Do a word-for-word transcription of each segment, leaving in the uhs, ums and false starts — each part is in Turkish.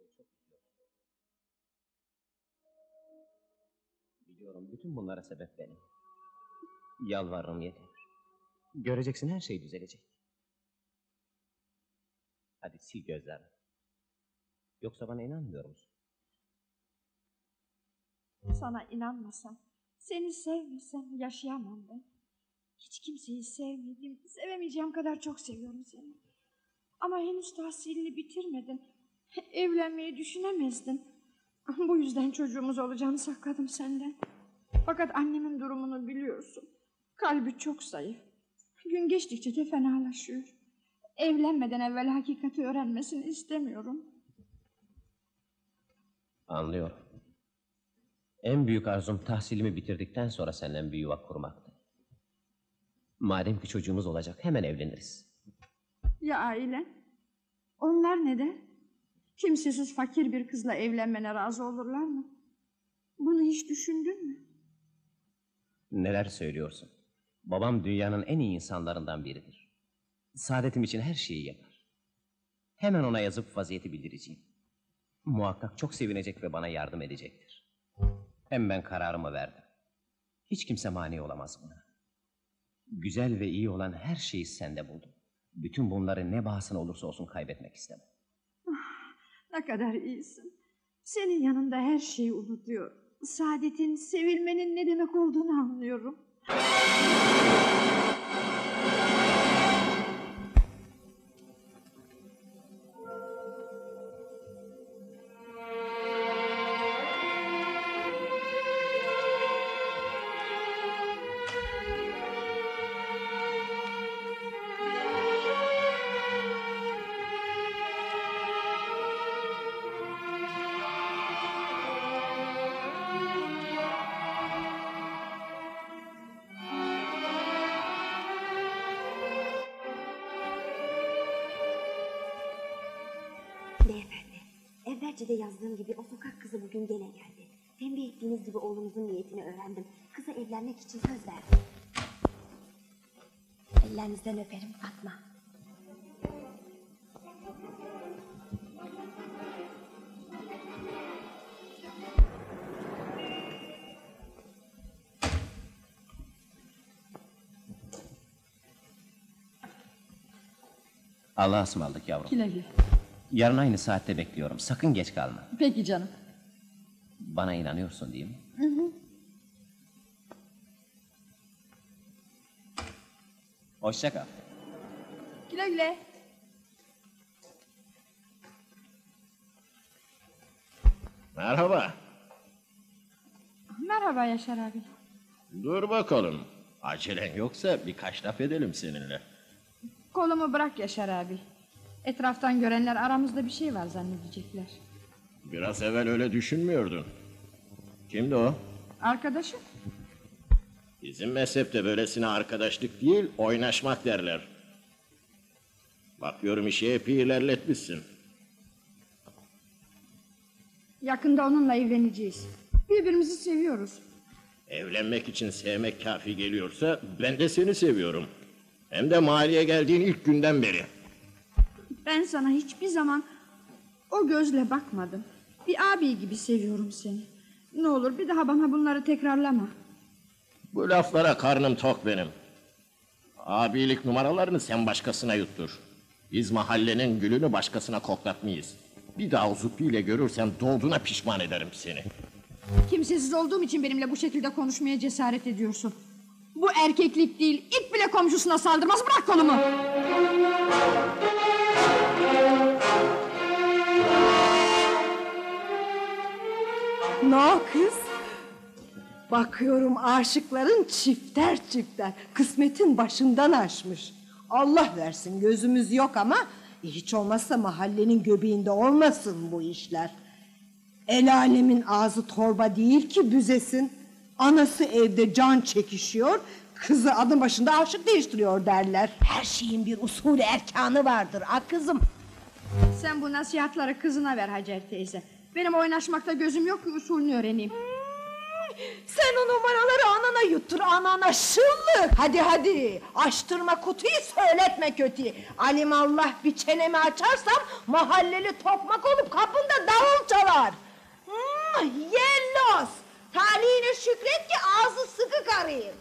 beni çok üzüyorsun. Biliyorum, bütün bunlara sebep benim. Yalvarırım yeter. Göreceksin, her şey düzelecek. Hadi sil gözlerini. Yoksa bana inanmıyor musun? Sana inanmasam, seni sevmesem yaşayamam ben. Hiç kimseyi sevmedim, sevemeyeceğim kadar çok seviyorum seni. Ama henüz tahsilini bitirmedin. Evlenmeyi düşünemezdin. Bu yüzden çocuğumuz olacağını sakladım senden. Fakat annemin durumunu biliyorsun. Kalbi çok zayıf. Gün geçtikçe de fenalaşıyor. Evlenmeden evvel hakikati öğrenmesini istemiyorum. Anlıyorum. En büyük arzum tahsilimi bitirdikten sonra seninle bir yuva kurmaktı. Madem ki çocuğumuz olacak, hemen evleniriz. Ya ailen? Onlar ne der? Kimsesiz fakir bir kızla evlenmene razı olurlar mı? Bunu hiç düşündün mü? Neler söylüyorsun? Babam dünyanın en iyi insanlarından biridir. Saadetim için her şeyi yapar. Hemen ona yazıp vaziyeti bildireceğim. Muhakkak çok sevinecek ve bana yardım edecektir. Hem ben kararımı verdim. Hiç kimse mani olamaz buna. Güzel ve iyi olan her şeyi sende buldum. Bütün bunları ne bahasına olursa olsun kaybetmek istemem. Ne kadar iyisin. Senin yanında her şeyi unutuyorum. Saadetin, sevilmenin ne demek olduğunu anlıyorum. Beyefendi, evvelce de yazdığım gibi o sokak kızı bugün gene geldi. Tembih ettiğiniz gibi oğlumuzun niyetini öğrendim. Kıza evlenmek için söz verdim. Ellerinizden öperim Fatma. Allah'a ısmarladık yavrum. Güle güle. Yarın aynı saatte bekliyorum. Sakın geç kalma. Peki canım. Bana inanıyorsun değil mi? Hı hı. Hoşça kal. Güle güle. Merhaba. Merhaba Yaşar abi. Dur bakalım. Acelen yoksa birkaç laf edelim seninle. Kolumu bırak Yaşar abi. Etraftan görenler aramızda bir şey var zannedecekler. Biraz evvel öyle düşünmüyordun. Kimdi o? Arkadaşım. Bizim mezhepte böylesine arkadaşlık değil, oynaşmak derler. Bakıyorum işi epey ilerletmişsin. Yakında onunla evleneceğiz. Birbirimizi seviyoruz. Evlenmek için sevmek kafi geliyorsa ben de seni seviyorum. Hem de mahalleye geldiğin ilk günden beri. Ben sana hiçbir zaman o gözle bakmadım. Bir abi gibi seviyorum seni. Ne olur bir daha bana bunları tekrarlama. Bu laflara karnım tok benim. Abilik numaralarını sen başkasına yuttur. Biz mahallenin gülünü başkasına koklatmayız. Bir daha o züppiyle görürsen doğduğuna pişman ederim seni. Kimsesiz olduğum için benimle bu şekilde konuşmaya cesaret ediyorsun. Bu erkeklik değil, it bile komşusuna saldırmaz. Bırak kolumu. Ne o kız? Bakıyorum aşıkların çifter çifter. Kısmetin başından aşmış. Allah versin gözümüz yok ama hiç olmazsa mahallenin göbeğinde olmasın bu işler. El alemin ağzı torba değil ki büzesin. Anası evde can çekişiyor, kızı adım başında aşık değiştiriyor derler. Her şeyin bir usulü erkanı vardır a kızım. Sen bu nasihatları kızına ver Hacer teyze. Benim oynaşmakta gözüm yok ki usulünü öğreneyim. Sen o numaraları anana yuttur, anana şıllık. Hadi hadi, açtırma kutuyu, söyletme kötüyü. Alimallah bir çenemi açarsam mahalleli tokmak olup kapında davul çalar. Hmm, yellos! Talihine şükret ki ağzı sıkı karıyım.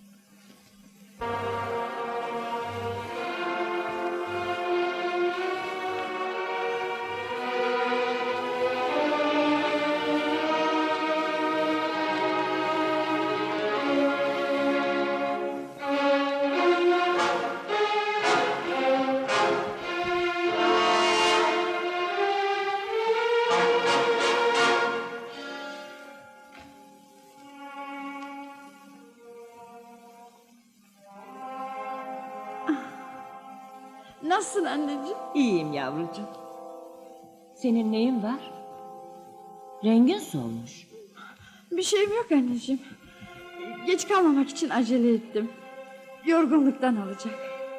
Nasılsın anneciğim? İyiyim yavrucuğum. Senin neyin var? Rengin solmuş. Bir şeyim yok anneciğim. Geç kalmamak için acele ettim. Yorgunluktan olacak.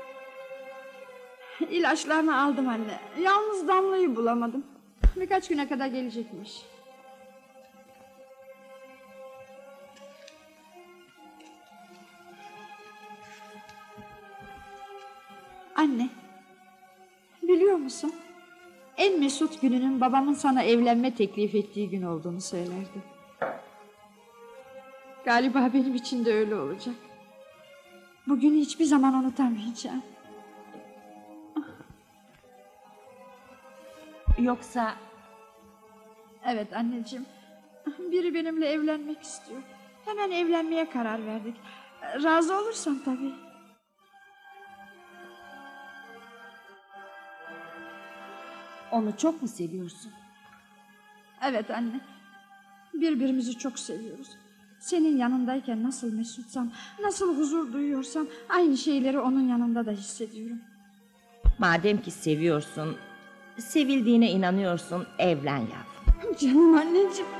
İlaçlarını aldım anne. Yalnız Damla'yı bulamadım. Birkaç güne kadar gelecekmiş. Anne, biliyor musun? En mesut gününün babamın sana evlenme teklif ettiği gün olduğunu söylerdi. Galiba benim için de öyle olacak. Bugünü hiçbir zaman unutamayacağım. Yoksa Evet anneciğim. Biri benimle evlenmek istiyor. Hemen evlenmeye karar verdik. Razı olursan tabii. onu çok mu seviyorsun? Evet anne. Birbirimizi çok seviyoruz. Senin yanındayken nasıl mesutsam, nasıl huzur duyuyorsam aynı şeyleri onun yanında da hissediyorum. Madem ki seviyorsun, sevildiğine inanıyorsun, evlen yavrum. Canım anneciğim.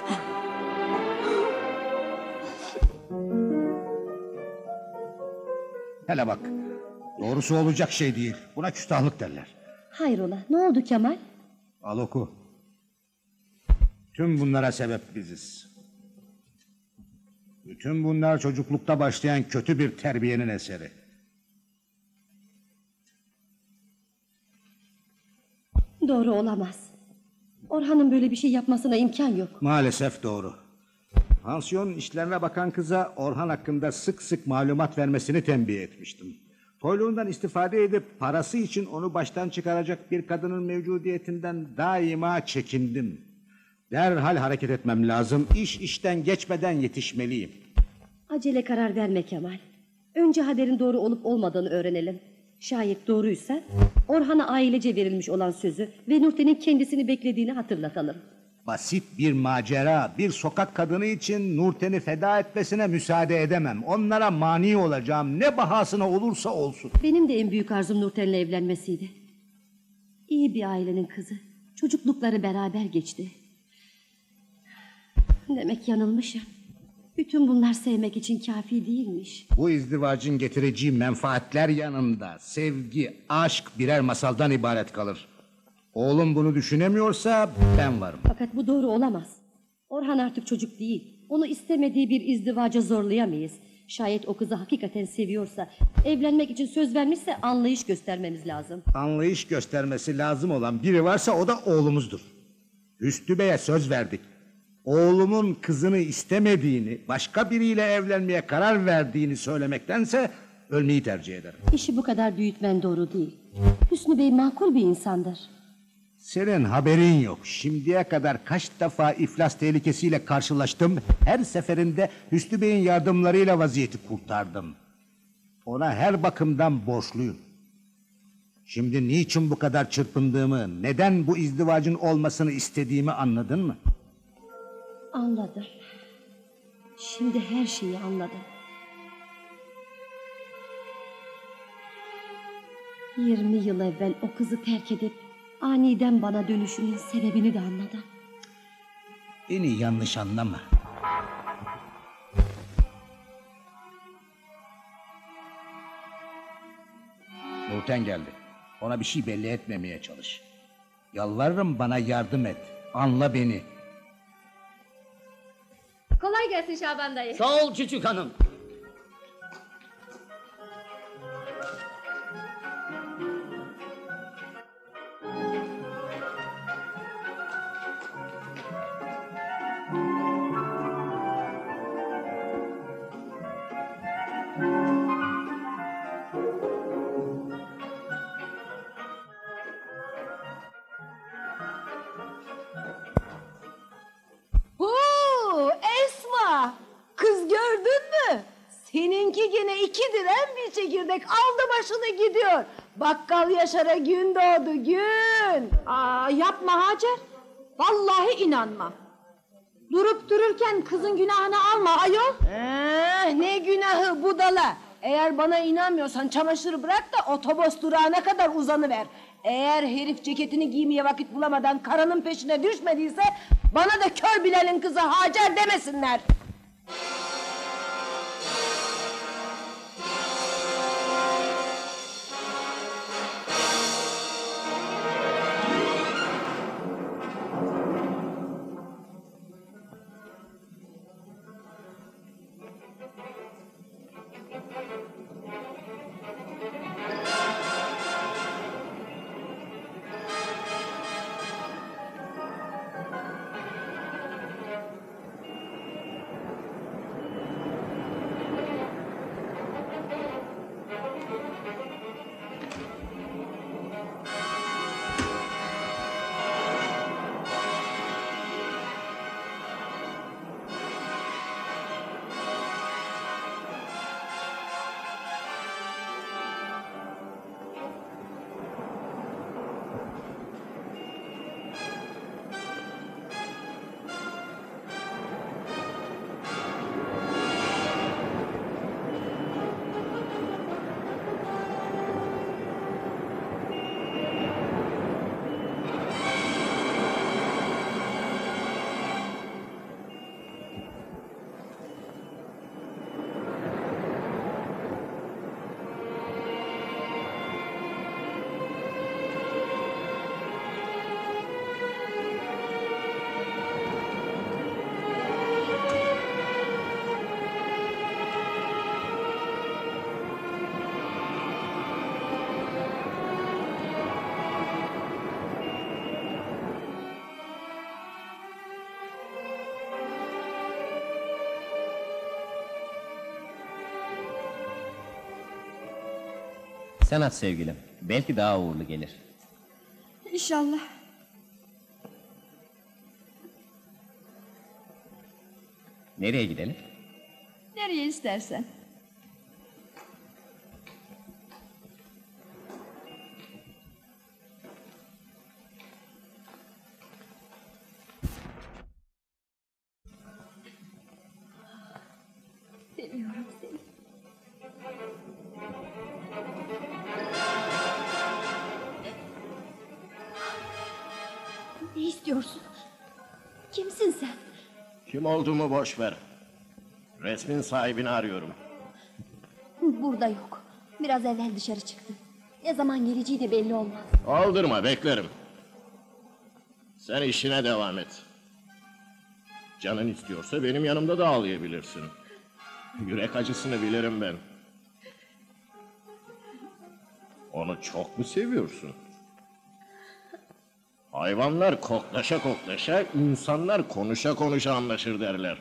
Hele bak, doğrusu olacak şey değil. Buna küstahlık derler. Hayrola, ne oldu Kemal? Al oku. Tüm bunlara sebep biziz. Bütün bunlar çocuklukta başlayan kötü bir terbiyenin eseri. Doğru olamaz. Orhan'ın böyle bir şey yapmasına imkan yok. Maalesef doğru. Pansiyon işlerine bakan kıza Orhan hakkında sık sık malumat vermesini tembih etmiştim. Toyluğundan istifade edip parası için onu baştan çıkaracak bir kadının mevcudiyetinden daima çekindim. Derhal hareket etmem lazım. İş işten geçmeden yetişmeliyim. Acele karar verme Kemal. Önce haberin doğru olup olmadığını öğrenelim. Şayet doğruysa Orhan'a ailece verilmiş olan sözü ve Nurten'in kendisini beklediğini hatırlatalım. Basit bir macera, bir sokak kadını için Nurten'i feda etmesine müsaade edemem. Onlara mani olacağım, ne bahasına olursa olsun. Benim de en büyük arzum Nurten'le evlenmesiydi. İyi bir ailenin kızı. Çocuklukları beraber geçti. Demek yanılmışım. Bütün bunlar sevmek için kafi değilmiş. Bu izdivacın getireceği menfaatler yanında sevgi, aşk birer masaldan ibaret kalır. Oğlum bunu düşünemiyorsa ben varım. Fakat bu doğru olamaz. Orhan artık çocuk değil. Onu istemediği bir izdivaca zorlayamayız. Şayet o kızı hakikaten seviyorsa, evlenmek için söz vermişse anlayış göstermemiz lazım. Anlayış göstermesi lazım olan biri varsa o da oğlumuzdur. Hüsnü Bey'e söz verdik. Oğlumun kızını istemediğini, başka biriyle evlenmeye karar verdiğini söylemektense ölmeyi tercih ederim. İşi bu kadar büyütmen doğru değil. Hüsnü Bey makul bir insandır. Senin haberin yok. Şimdiye kadar kaç defa iflas tehlikesiyle karşılaştım. Her seferinde Hüsnü Bey'in yardımlarıyla vaziyeti kurtardım. Ona her bakımdan borçluyum. Şimdi niçin bu kadar çırpındığımı, neden bu izdivacın olmasını istediğimi anladın mı? Anladım. Şimdi her şeyi anladım. Yirmi yıl evvel o kızı terk edip aniden bana dönüşünün sebebini de anladım. Beni yanlış anlama. Nurten geldi. Ona bir şey belli etmemeye çalış. Yalvarırım bana yardım et. Anla beni. Kolay gelsin Şaban dayı. Sağ ol küçük hanım. Oo, Esma! Kız gördün mü? Seninki gene iki direm bir çekirdek aldı başını gidiyor. Bakkal Yaşar'a gün doğdu gün. Aa, yapma Hacer. Vallahi inanmam. Durup dururken kızın günahını alma ayol. Ee, ne günahı budala. Eğer bana inanmıyorsan çamaşırı bırak da otobüs durağına kadar uzanıver. Eğer herif ceketini giymeye vakit bulamadan karanın peşine düşmediyse bana da kör Bilal'in kızı Hacer demesinler. Sen aç sevgilim. Belki daha uğurlu gelir. İnşallah. Nereye gidelim? Nereye istersen. Seviyorum seni. Ne istiyorsun? Kimsin sen? Kim olduğumu boş ver. Resmin sahibini arıyorum. Burada yok. Biraz evvel dışarı çıktı. Ne zaman geleceği de belli olmaz. Aldırma, beklerim. Sen işine devam et. Canın istiyorsa benim yanımda da ağlayabilirsin. Yürek acısını bilirim ben. Onu çok mu seviyorsun? Hayvanlar koklaşa koklaşa, insanlar konuşa konuşa anlaşır derler.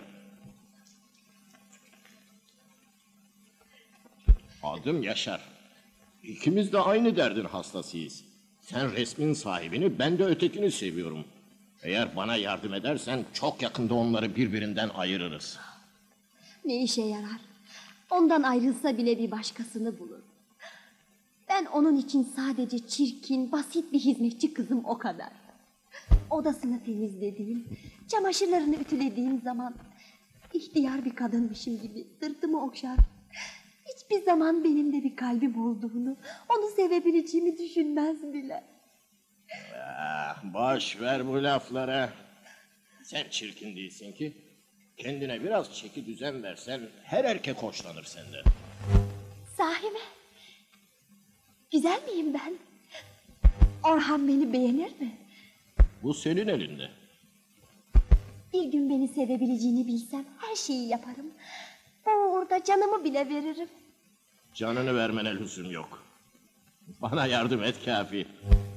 Adım Yaşar. İkimiz de aynı derdin hastasıyız. Sen resmin sahibini, ben de ötekini seviyorum. Eğer bana yardım edersen çok yakında onları birbirinden ayırırız. Ne işe yarar? Ondan ayrılsa bile bir başkasını bulur. Ben onun için sadece çirkin, basit bir hizmetçi kızım, o kadar. Odasını temizlediğim, çamaşırlarını ütülediğim zaman ihtiyar bir kadınmışım gibi sırtımı okşar. Hiçbir zaman benim de bir kalbim olduğunu, onu sevebileceğimi düşünmez bile. Ah, boş ver bu laflara. Sen çirkin değilsin ki. Kendine biraz çeki düzen versen her erkek hoşlanır senden. Sahi mi? Güzel miyim ben? Orhan beni beğenir mi? Bu senin elinde. Bir gün beni sevebileceğini bilsem her şeyi yaparım. Bu uğurda canımı bile veririm. Canını vermene lüzum yok. Bana yardım et kafi.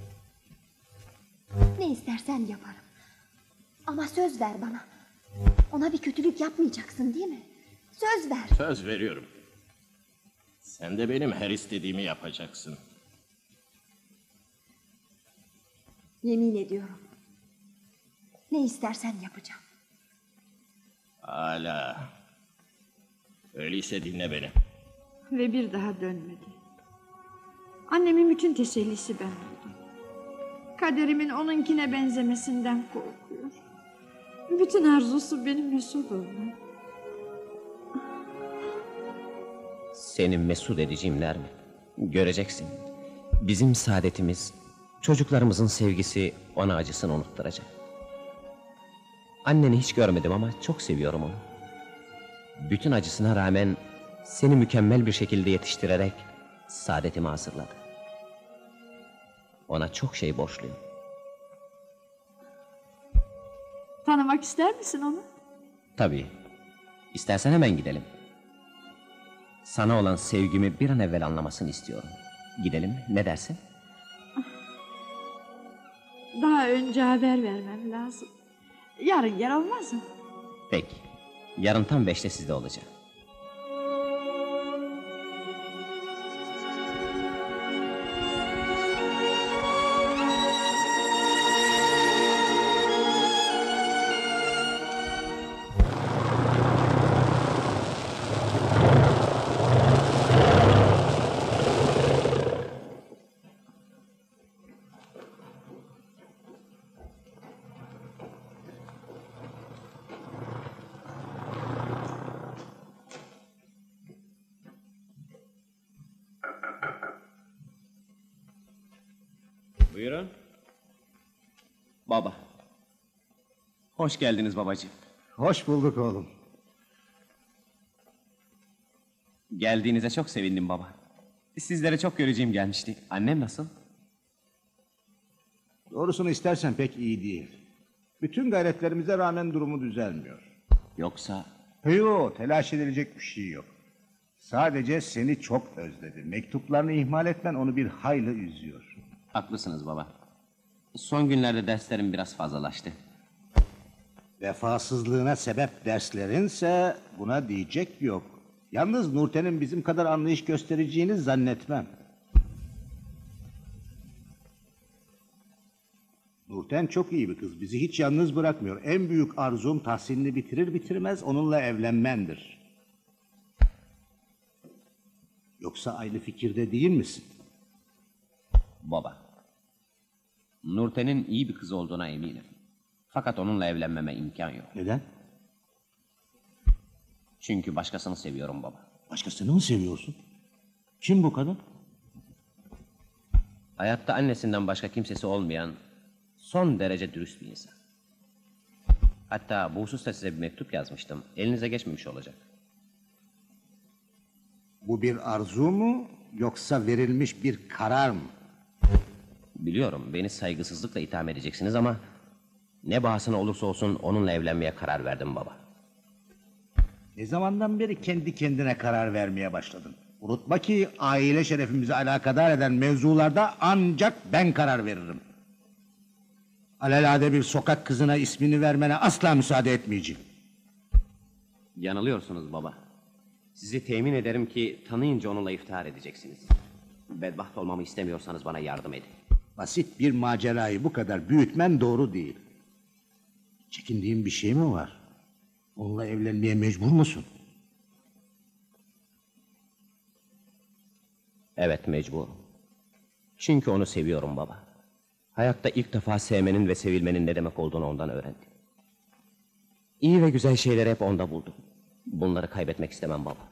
Ne istersen yaparım. Ama söz ver bana. Ona bir kötülük yapmayacaksın değil mi? Söz ver. Söz veriyorum. Sen de benim her istediğimi yapacaksın. Yemin ediyorum. Ne istersen yapacağım. Hala. Öyleyse dinle beni. Ve bir daha dönmedi. Annemin bütün tesellisi ben oldum. Kaderimin onunkine benzemesinden korkuyor. Bütün arzusu benim mesut olmam. Seni mesut edeceğim Nermin. Göreceksin. Bizim saadetimiz, çocuklarımızın sevgisi ona acısını unutturacak. Anneni hiç görmedim ama çok seviyorum onu. Bütün acısına rağmen seni mükemmel bir şekilde yetiştirerek saadetimi hazırladı. Ona çok şey borçluyum. Tanımak ister misin onu? Tabii. İstersen hemen gidelim. Sana olan sevgimi bir an evvel anlamasını istiyorum. Gidelim mi? Ne dersin? Daha önce haber vermem lazım. Yarın gel olmaz mı? Peki. Yarın tam beşte sizde olacağım. Buyurun. Baba. Hoş geldiniz babacığım. Hoş bulduk oğlum. Geldiğinize çok sevindim baba. Sizlere çok göreceğim gelmişti. Annem nasıl? Doğrusunu istersen pek iyi değil. Bütün gayretlerimize rağmen durumu düzelmiyor. Yoksa... Yok, telaş edilecek bir şey yok. Sadece seni çok özledi. Mektuplarını ihmal etmen onu bir hayli üzüyor. Haklısınız baba. Son günlerde derslerim biraz fazlalaştı. Vefasızlığına sebep derslerinse buna diyecek yok. Yalnız Nurten'in bizim kadar anlayış göstereceğini zannetmem. Nurten çok iyi bir kız. Bizi hiç yalnız bırakmıyor. En büyük arzum tahsilini bitirir bitirmez onunla evlenmendir. Yoksa aynı fikirde değil misin? Baba. Nurten'in iyi bir kız olduğuna eminim. Fakat onunla evlenmeme imkan yok. Neden? Çünkü başkasını seviyorum baba. Başkasını mı seviyorsun? Kim bu kadın? Hayatta annesinden başka kimsesi olmayan son derece dürüst bir insan. Hatta bu hususta size bir mektup yazmıştım. Elinize geçmemiş olacak. Bu bir arzu mu yoksa verilmiş bir karar mı? Biliyorum beni saygısızlıkla itham edeceksiniz ama... ...ne bahasına olursa olsun onunla evlenmeye karar verdim baba. Ne zamandan beri kendi kendine karar vermeye başladın? Unutma ki aile şerefimizi alakadar eden mevzularda ancak ben karar veririm. Alelade bir sokak kızına ismini vermene asla müsaade etmeyeceğim. Yanılıyorsunuz baba. Sizi temin ederim ki tanıyınca onunla iftihar edeceksiniz. Bedbaht olmamı istemiyorsanız bana yardım edin. Basit bir macerayı bu kadar büyütmen doğru değil. Çekindiğin bir şey mi var? Onunla evlenmeye mecbur musun? Evet mecburum. Çünkü onu seviyorum baba. Hayatta ilk defa sevmenin ve sevilmenin ne demek olduğunu ondan öğrendim. İyi ve güzel şeyleri hep onda buldum. Bunları kaybetmek istemem baba.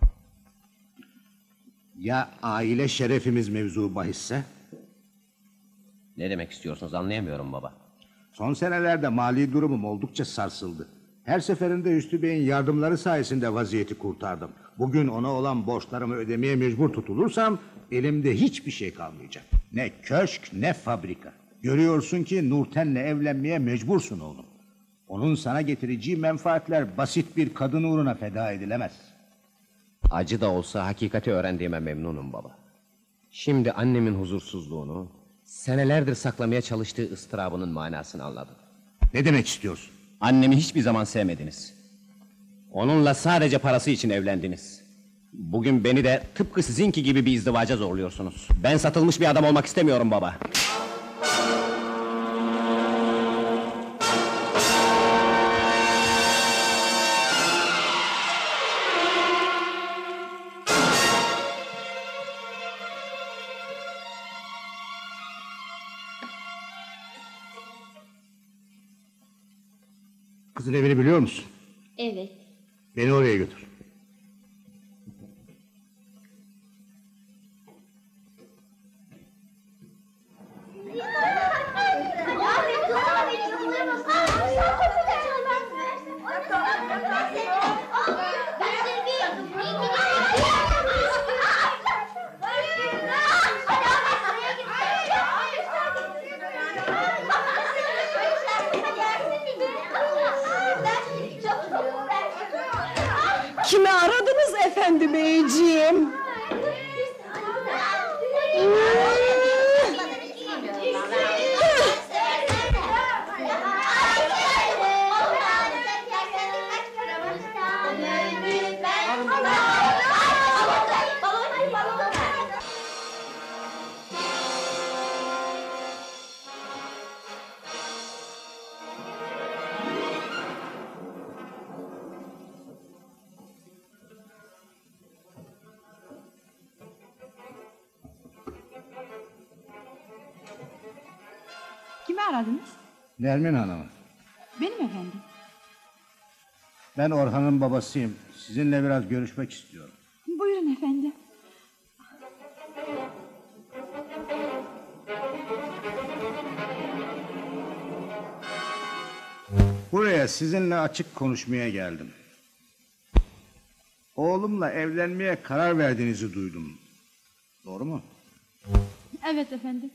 Ya aile şerefimiz mevzu bahisse? Ne demek istiyorsunuz anlayamıyorum baba. Son senelerde mali durumum oldukça sarsıldı. Her seferinde Hüsnü Bey'in yardımları sayesinde vaziyeti kurtardım. Bugün ona olan borçlarımı ödemeye mecbur tutulursam elimde hiçbir şey kalmayacak. Ne köşk ne fabrika. Görüyorsun ki Nurten'le evlenmeye mecbursun oğlum. Onun sana getireceği menfaatler basit bir kadın uğruna feda edilemez. Acı da olsa hakikati öğrendiğime memnunum baba. Şimdi annemin huzursuzluğunu, senelerdir saklamaya çalıştığı ıstırabının manasını anladım. Ne demek istiyorsun? Annemi hiçbir zaman sevmediniz. Onunla sadece parası için evlendiniz. Bugün beni de tıpkı sizinki gibi bir izdivaca zorluyorsunuz. Ben satılmış bir adam olmak istemiyorum baba. Kızın evini biliyor musun? Evet. Beni oraya götür. Kimi aradınız efendi beyciğim? Kimi aradınız? Nermin Hanım'ı. Benim efendim. Ben Orhan'ın babasıyım. Sizinle biraz görüşmek istiyorum. Buyurun efendim. Buraya sizinle açık konuşmaya geldim. Oğlumla evlenmeye karar verdiğinizi duydum. Doğru mu? Evet efendim.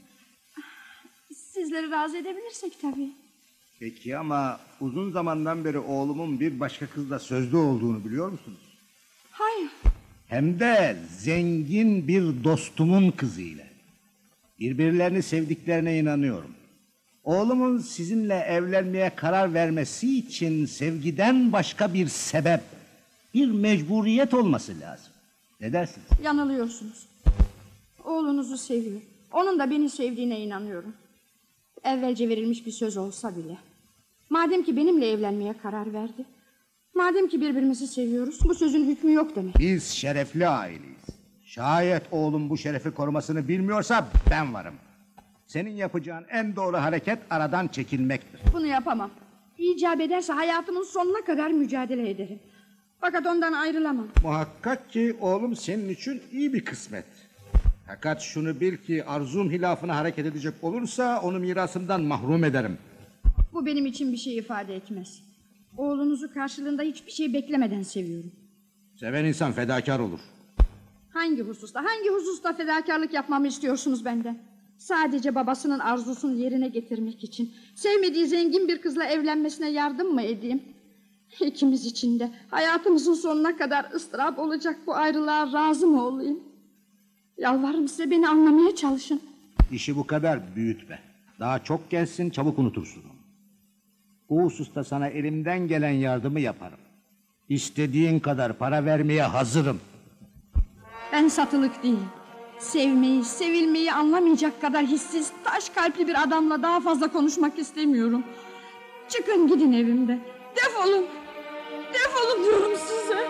Sizleri razı edebilirsek tabii. Peki ama uzun zamandan beri oğlumun bir başka kızla sözlü olduğunu biliyor musunuz? Hayır. Hem de zengin bir dostumun kızıyla. Birbirlerini sevdiklerine inanıyorum. Oğlumun sizinle evlenmeye karar vermesi için sevgiden başka bir sebep, bir mecburiyet olması lazım. Ne dersiniz? Yanılıyorsunuz. Oğlunuzu seviyor. Onun da beni sevdiğine inanıyorum. Evvelce verilmiş bir söz olsa bile. Madem ki benimle evlenmeye karar verdi. Madem ki birbirimizi seviyoruz, bu sözün hükmü yok demek. Biz şerefli aileyiz. Şayet oğlum bu şerefi korumasını bilmiyorsa ben varım. Senin yapacağın en doğru hareket aradan çekilmektir. Bunu yapamam. İcap ederse hayatımın sonuna kadar mücadele ederim. Fakat ondan ayrılamam. Muhakkak ki oğlum senin için iyi bir kısmet. Fakat şunu bil ki arzum hilafına hareket edecek olursa onu mirasımdan mahrum ederim. Bu benim için bir şey ifade etmez. Oğlunuzu karşılığında hiçbir şey beklemeden seviyorum. Seven insan fedakar olur. Hangi hususta, hangi hususta fedakarlık yapmamı istiyorsunuz benden? Sadece babasının arzusunu yerine getirmek için sevmediği zengin bir kızla evlenmesine yardım mı edeyim? İkimiz için de hayatımızın sonuna kadar ıstırap olacak bu ayrılığa razı mı olayım? Yalvarırım size, beni anlamaya çalışın. İşi bu kadar büyütme. Daha çok gençsin, çabuk unutursun. Bu hususta sana elimden gelen yardımı yaparım. İstediğin kadar para vermeye hazırım. Ben satılık değilim. Sevmeyi, sevilmeyi anlamayacak kadar hissiz, taş kalpli bir adamla daha fazla konuşmak istemiyorum. Çıkın gidin evimde. Defolun. Defolun diyorum size.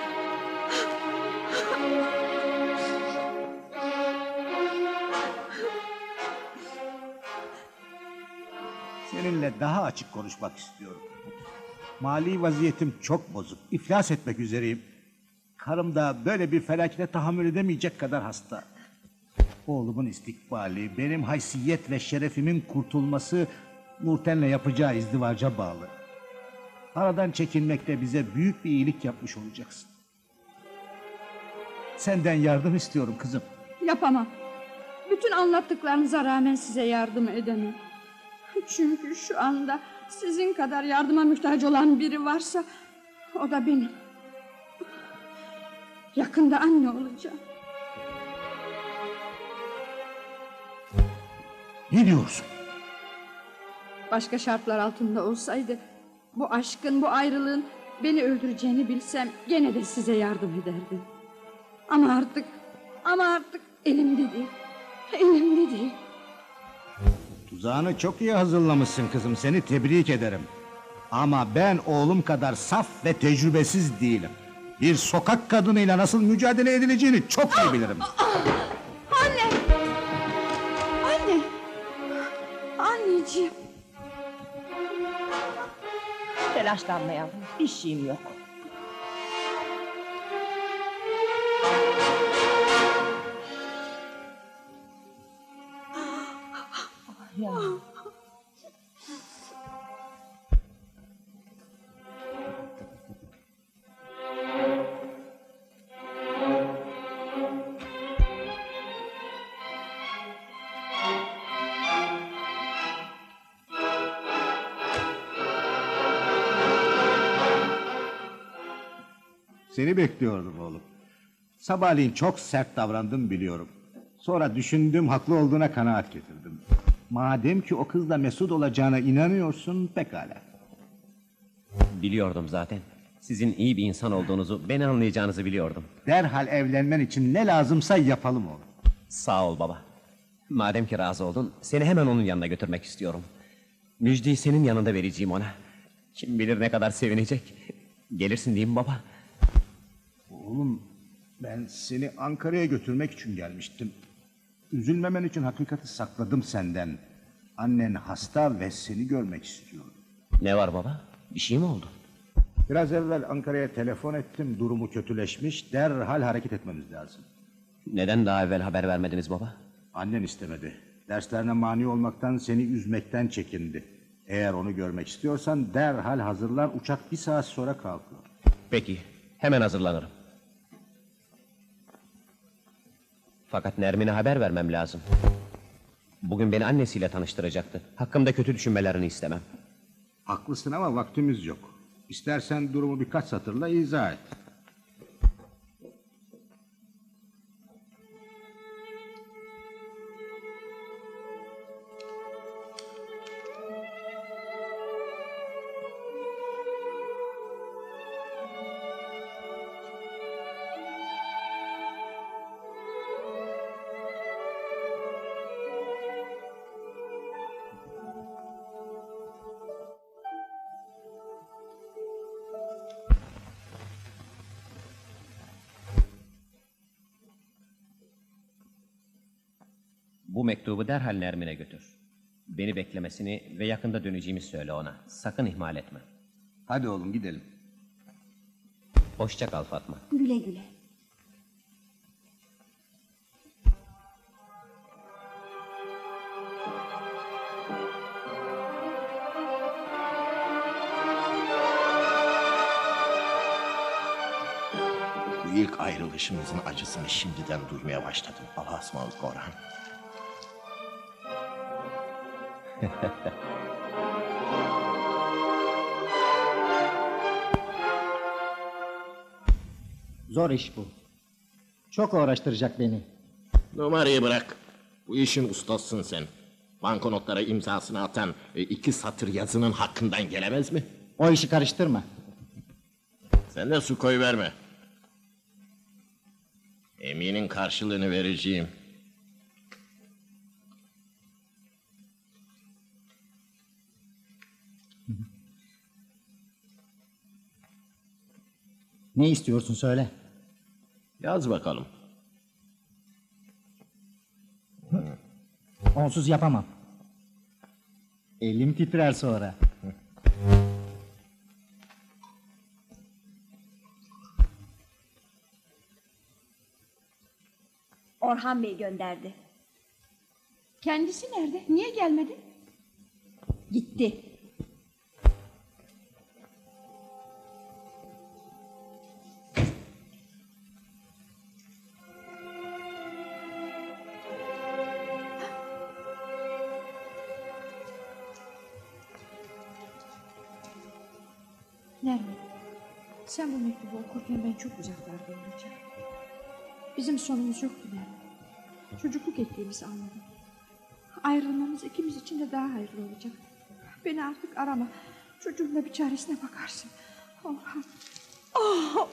Seninle daha açık konuşmak istiyorum. Mali vaziyetim çok bozuk. İflas etmek üzereyim. Karım da böyle bir felakete tahammül edemeyecek kadar hasta. Oğlumun istikbali, benim haysiyet ve şerefimin kurtulması Nurten'le yapacağı izdivaca bağlı. Aradan çekilmekte bize büyük bir iyilik yapmış olacaksın. Senden yardım istiyorum kızım. Yapamam. Bütün anlattıklarınıza rağmen size yardım edemem. Çünkü şu anda Sizin kadar yardıma muhtaç olan biri varsa o da benim. Yakında anne olacağım. Ne diyorsun? Başka şartlar altında olsaydı bu aşkın, bu ayrılığın beni öldüreceğini bilsem gene de size yardım ederdim. Ama artık, ama artık elimde değil. Elimde değil. Tuzağını çok iyi hazırlamışsın kızım, seni tebrik ederim. Ama ben oğlum kadar saf ve tecrübesiz değilim. Bir sokak kadınıyla nasıl mücadele edileceğini çok iyi bilirim. Anne! Anne! Anneciğim! Telaşlanma yavrum, bir şeyim yok. Ya. Seni bekliyordum oğlum. Sabahleyin çok sert davrandım biliyorum. Sonra düşündüm, haklı olduğuna kanaat getirdim. Madem ki o kızla mesut olacağına inanıyorsun, pekala. Biliyordum zaten. Sizin iyi bir insan olduğunuzu, beni anlayacağınızı biliyordum. Derhal evlenmen için ne lazımsa yapalım oğlum. Sağ ol baba. Madem ki razı oldun, seni hemen onun yanına götürmek istiyorum. Müjdeyi senin yanında vereceğim ona. Kim bilir ne kadar sevinecek. Gelirsin değil mi baba? Oğlum, ben seni Ankara'ya götürmek için gelmiştim. Üzülmemen için hakikati sakladım senden. Annen hasta ve seni görmek istiyor. Ne var baba? Bir şey mi oldu? Biraz evvel Ankara'ya telefon ettim, durumu kötüleşmiş, derhal hareket etmemiz lazım. Neden daha evvel haber vermediniz baba? Annen istemedi. Derslerine mani olmaktan, seni üzmekten çekindi. Eğer onu görmek istiyorsan derhal hazırlan, uçak bir saat sonra kalkıyor. Peki, hemen hazırlanırım. Fakat Nermin'e haber vermem lazım. Bugün beni annesiyle tanıştıracaktı. Hakkımda kötü düşünmelerini istemem. Haklısın ama vaktimiz yok. İstersen durumu birkaç satırla izah et. Bu mektubu derhal Nermin'e götür. Beni beklemesini ve yakında döneceğimi söyle ona. Sakın ihmal etme. Hadi oğlum gidelim. Hoşça kal Fatma. Güle güle. Bu ilk ayrılışımızın acısını şimdiden duymaya başladım. Allah'a ısmarladık Orhan. Zor iş bu. Çok uğraştıracak beni. Numarayı bırak. Bu işin ustasısın sen. Banknotlara imzasını atan e, iki satır yazının hakkından gelemez mi? O işi karıştırma. Sen de su koy verme. Eminin karşılığını vereceğim. Ne istiyorsun söyle. Yaz bakalım. Onsuz yapamam. Elim titrer sonra. Orhan Bey gönderdi. Kendisi nerede? Niye gelmedi? Gitti. Nermin, sen bu mektubu okurken ben çok uzaklarda olacağım. Bizim sonumuz yoktu Nermin. Çocukluk ettiğimizi anladım. Ayrılmamız ikimiz için de daha hayırlı olacak. Beni artık arama. Çocuğumla bir çaresine bakarsın. Orhan. Oh!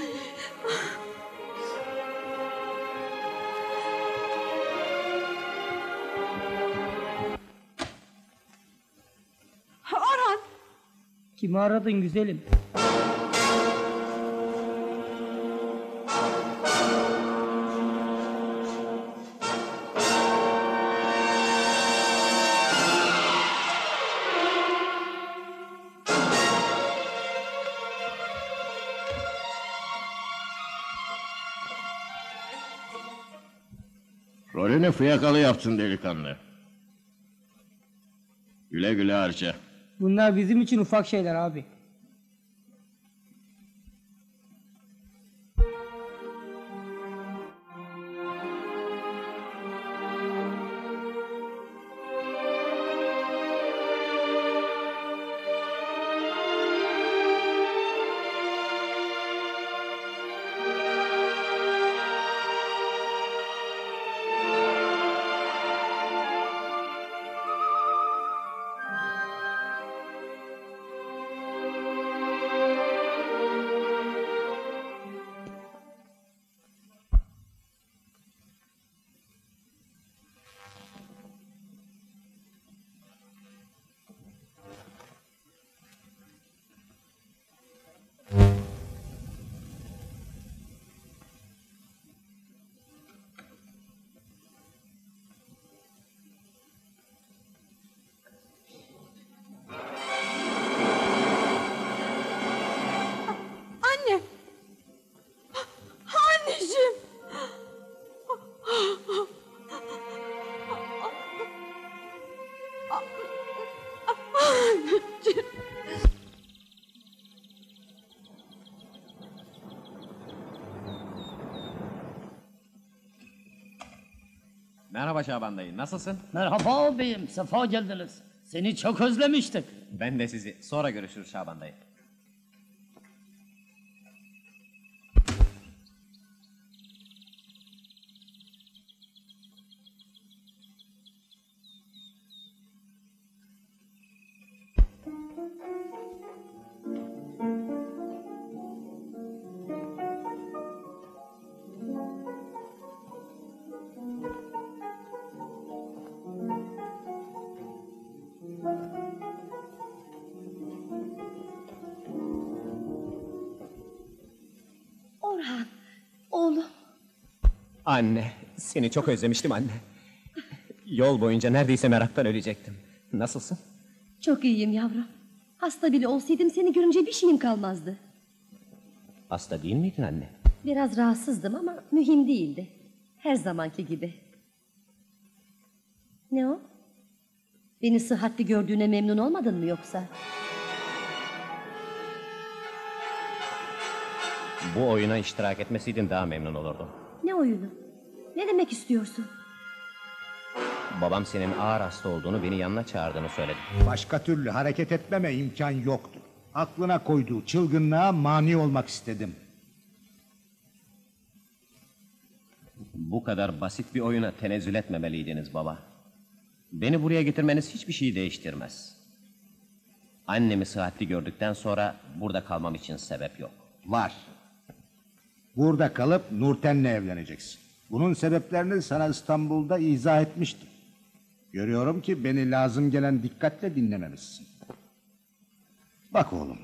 Orhan! Kimi aradın güzelim? Rolünü fiyakalı yaptın delikanlı. Güle güle harca. Bunlar bizim için ufak şeyler abi. Merhaba Şaban dayı, nasılsın? Merhaba beyim, sefa geldiniz. Seni çok özlemiştik. Ben de sizi. Sonra görüşürüz Şaban dayı. Orhan, oğlum. Anne, seni çok özlemiştim anne. Yol boyunca neredeyse meraktan ölecektim. Nasılsın? Çok iyiyim yavrum. Hasta bile olsaydım seni görünce bir şeyim kalmazdı. Hasta değil miydin anne? Biraz rahatsızdım ama mühim değildi. Her zamanki gibi. Ne o? Beni sıhhatli gördüğüne memnun olmadın mı yoksa? Bu oyuna iştirak etmeseydin daha memnun olurdum. Ne oyunu? Ne demek istiyorsun? Babam senin ağır hasta olduğunu, beni yanına çağırdığını söyledi. Başka türlü hareket etmeme imkan yoktu. Aklına koyduğu çılgınlığa mani olmak istedim. Bu kadar basit bir oyuna tenezzül etmemeliydiniz baba. Beni buraya getirmeniz hiçbir şeyi değiştirmez. Annemi sıhhatli gördükten sonra burada kalmam için sebep yok. Var. Burada kalıp Nurten'le evleneceksin. Bunun sebeplerini sana İstanbul'da izah etmiştim. Görüyorum ki beni lazım gelen dikkatle dinlememişsin. Bak oğlum.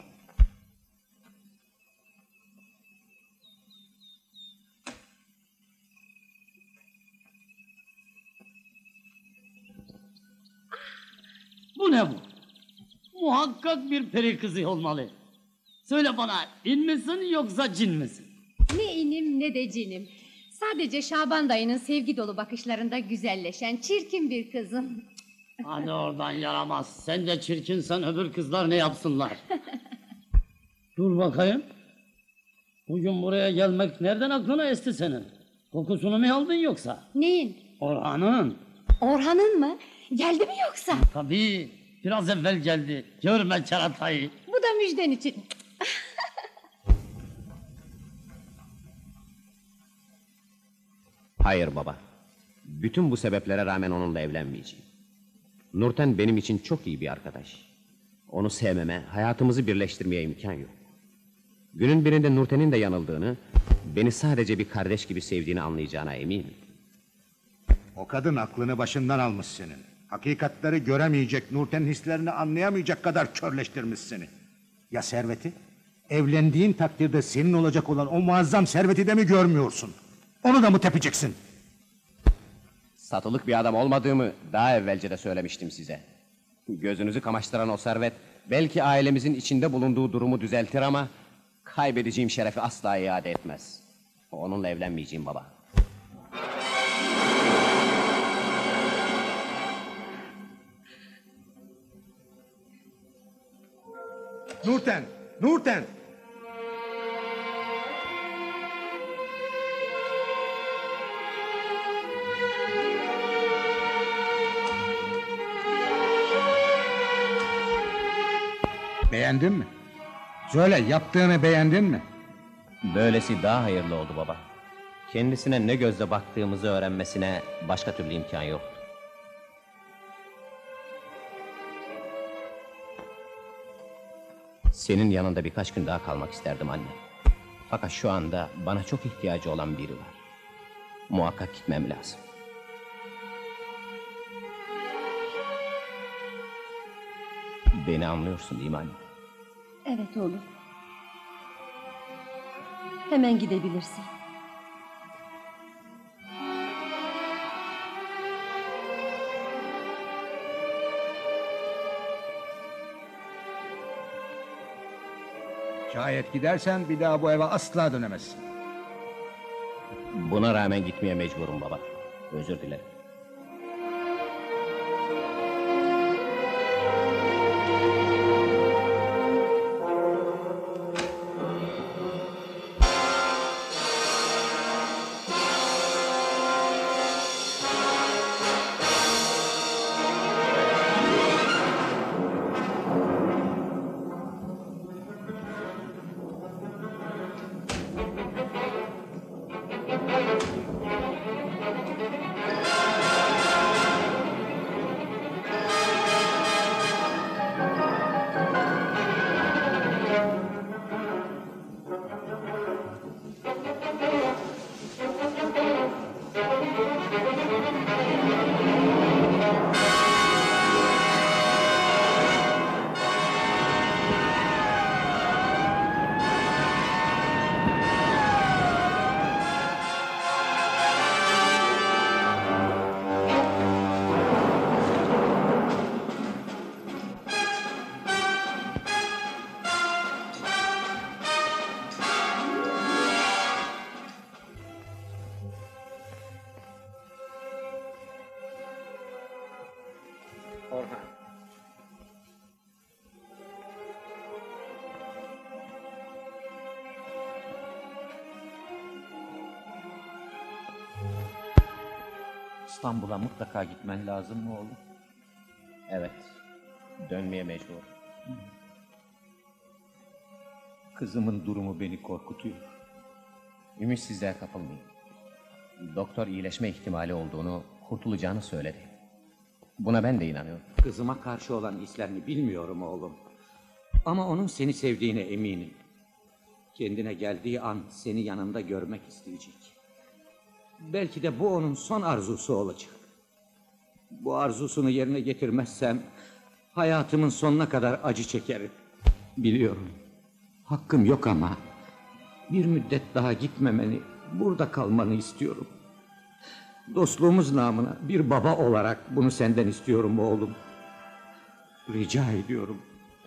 Bu ne bu? Muhakkak bir peri kızı olmalı. Söyle bana, in misin yoksa cin misin? Ne inim ne de cinim. Sadece Şaban dayının sevgi dolu bakışlarında güzelleşen çirkin bir kızım. Hadi oradan yaramaz. Sen de çirkinsen öbür kızlar ne yapsınlar? Dur bakayım. Bugün buraya gelmek nereden aklına esti senin? Kokusunu mu aldın yoksa? Neyin? Orhan'ın. Orhan'ın mı? Geldi mi yoksa? Tabii. Biraz evvel geldi. Görme keratayı. Bu da müjden için. Hayır baba. Bütün bu sebeplere rağmen onunla evlenmeyeceğim. Nurten benim için çok iyi bir arkadaş. Onu sevmeme, hayatımızı birleştirmeye imkan yok. Günün birinde Nurten'in de yanıldığını, beni sadece bir kardeş gibi sevdiğini anlayacağına eminim. O kadın aklını başından almış senin. Hakikatleri göremeyecek, Nurten'in hislerini anlayamayacak kadar körleştirmiş seni. Ya serveti? Evlendiğin takdirde senin olacak olan o muazzam serveti de mi görmüyorsun? Onu da mı tepeceksin? Satılık bir adam olmadığımı daha evvelce de söylemiştim size. Gözünüzü kamaştıran o servet belki ailemizin içinde bulunduğu durumu düzeltir ama kaybedeceğim şerefi asla iade etmez. Onunla evlenmeyeceğim baba. Nurten! Nurten! Beğendin mi? Söyle, yaptığını beğendin mi? Böylesi daha hayırlı oldu baba. Kendisine ne gözle baktığımızı öğrenmesine başka türlü imkan yoktu. Senin yanında birkaç gün daha kalmak isterdim anne. Fakat şu anda bana çok ihtiyacı olan biri var. Muhakkak gitmem lazım. Beni anlıyorsun değil mi anne? Evet oğlum. Hemen gidebilirsin. Şayet gidersen bir daha bu eve asla dönemezsin. Buna rağmen gitmeye mecburum baba. Özür dilerim. Orhan. İstanbul'a mutlaka gitmen lazım mı oğlum? Evet. Dönmeye mecbur. Kızımın durumu beni korkutuyor. Ümitsizliğe kapılmayın. Doktor iyileşme ihtimali olduğunu, kurtulacağını söyledi. Buna ben de inanıyorum. Kızıma karşı olan hislerini bilmiyorum oğlum. Ama onun seni sevdiğine eminim. Kendine geldiği an seni yanında görmek isteyecek. Belki de bu onun son arzusu olacak. Bu arzusunu yerine getirmezsem hayatımın sonuna kadar acı çekerim. Biliyorum. Hakkım yok ama bir müddet daha gitmemeni, burada kalmanı istiyorum. Dostluğumuz namına bir baba olarak bunu senden istiyorum oğlum. Rica ediyorum.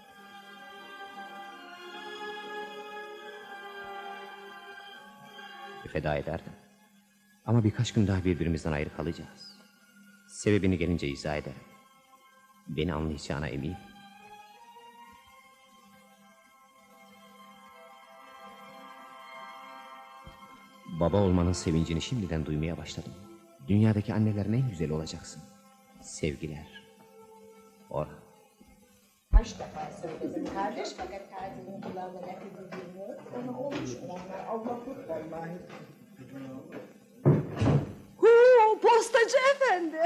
Feda ederdim. Ama birkaç gün daha birbirimizden ayrı kalacağız. Sebebini gelince izah ederim. Beni anlayacağına eminim. Baba olmanın sevincini şimdiden duymaya başladım. Dünyadaki annelerin en güzeli olacaksın. Sevgiler. Orhan. Kaç defa söyledim kardeş, fakat tatilin kulağına ne kadar geliyor. Ona olmuş olanlar Allah'lık vallahi. Postacı efendi.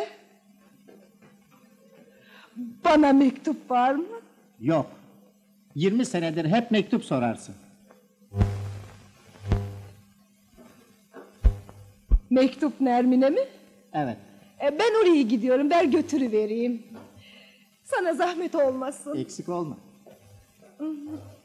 Bana mektup var mı? Yok. Yirmi senedir hep mektup sorarsın. Mektup Nermin'e mi? Evet. E, ben oraya gidiyorum, ver götürüvereyim. Sana zahmet olmasın. Eksik olma. Hı hı.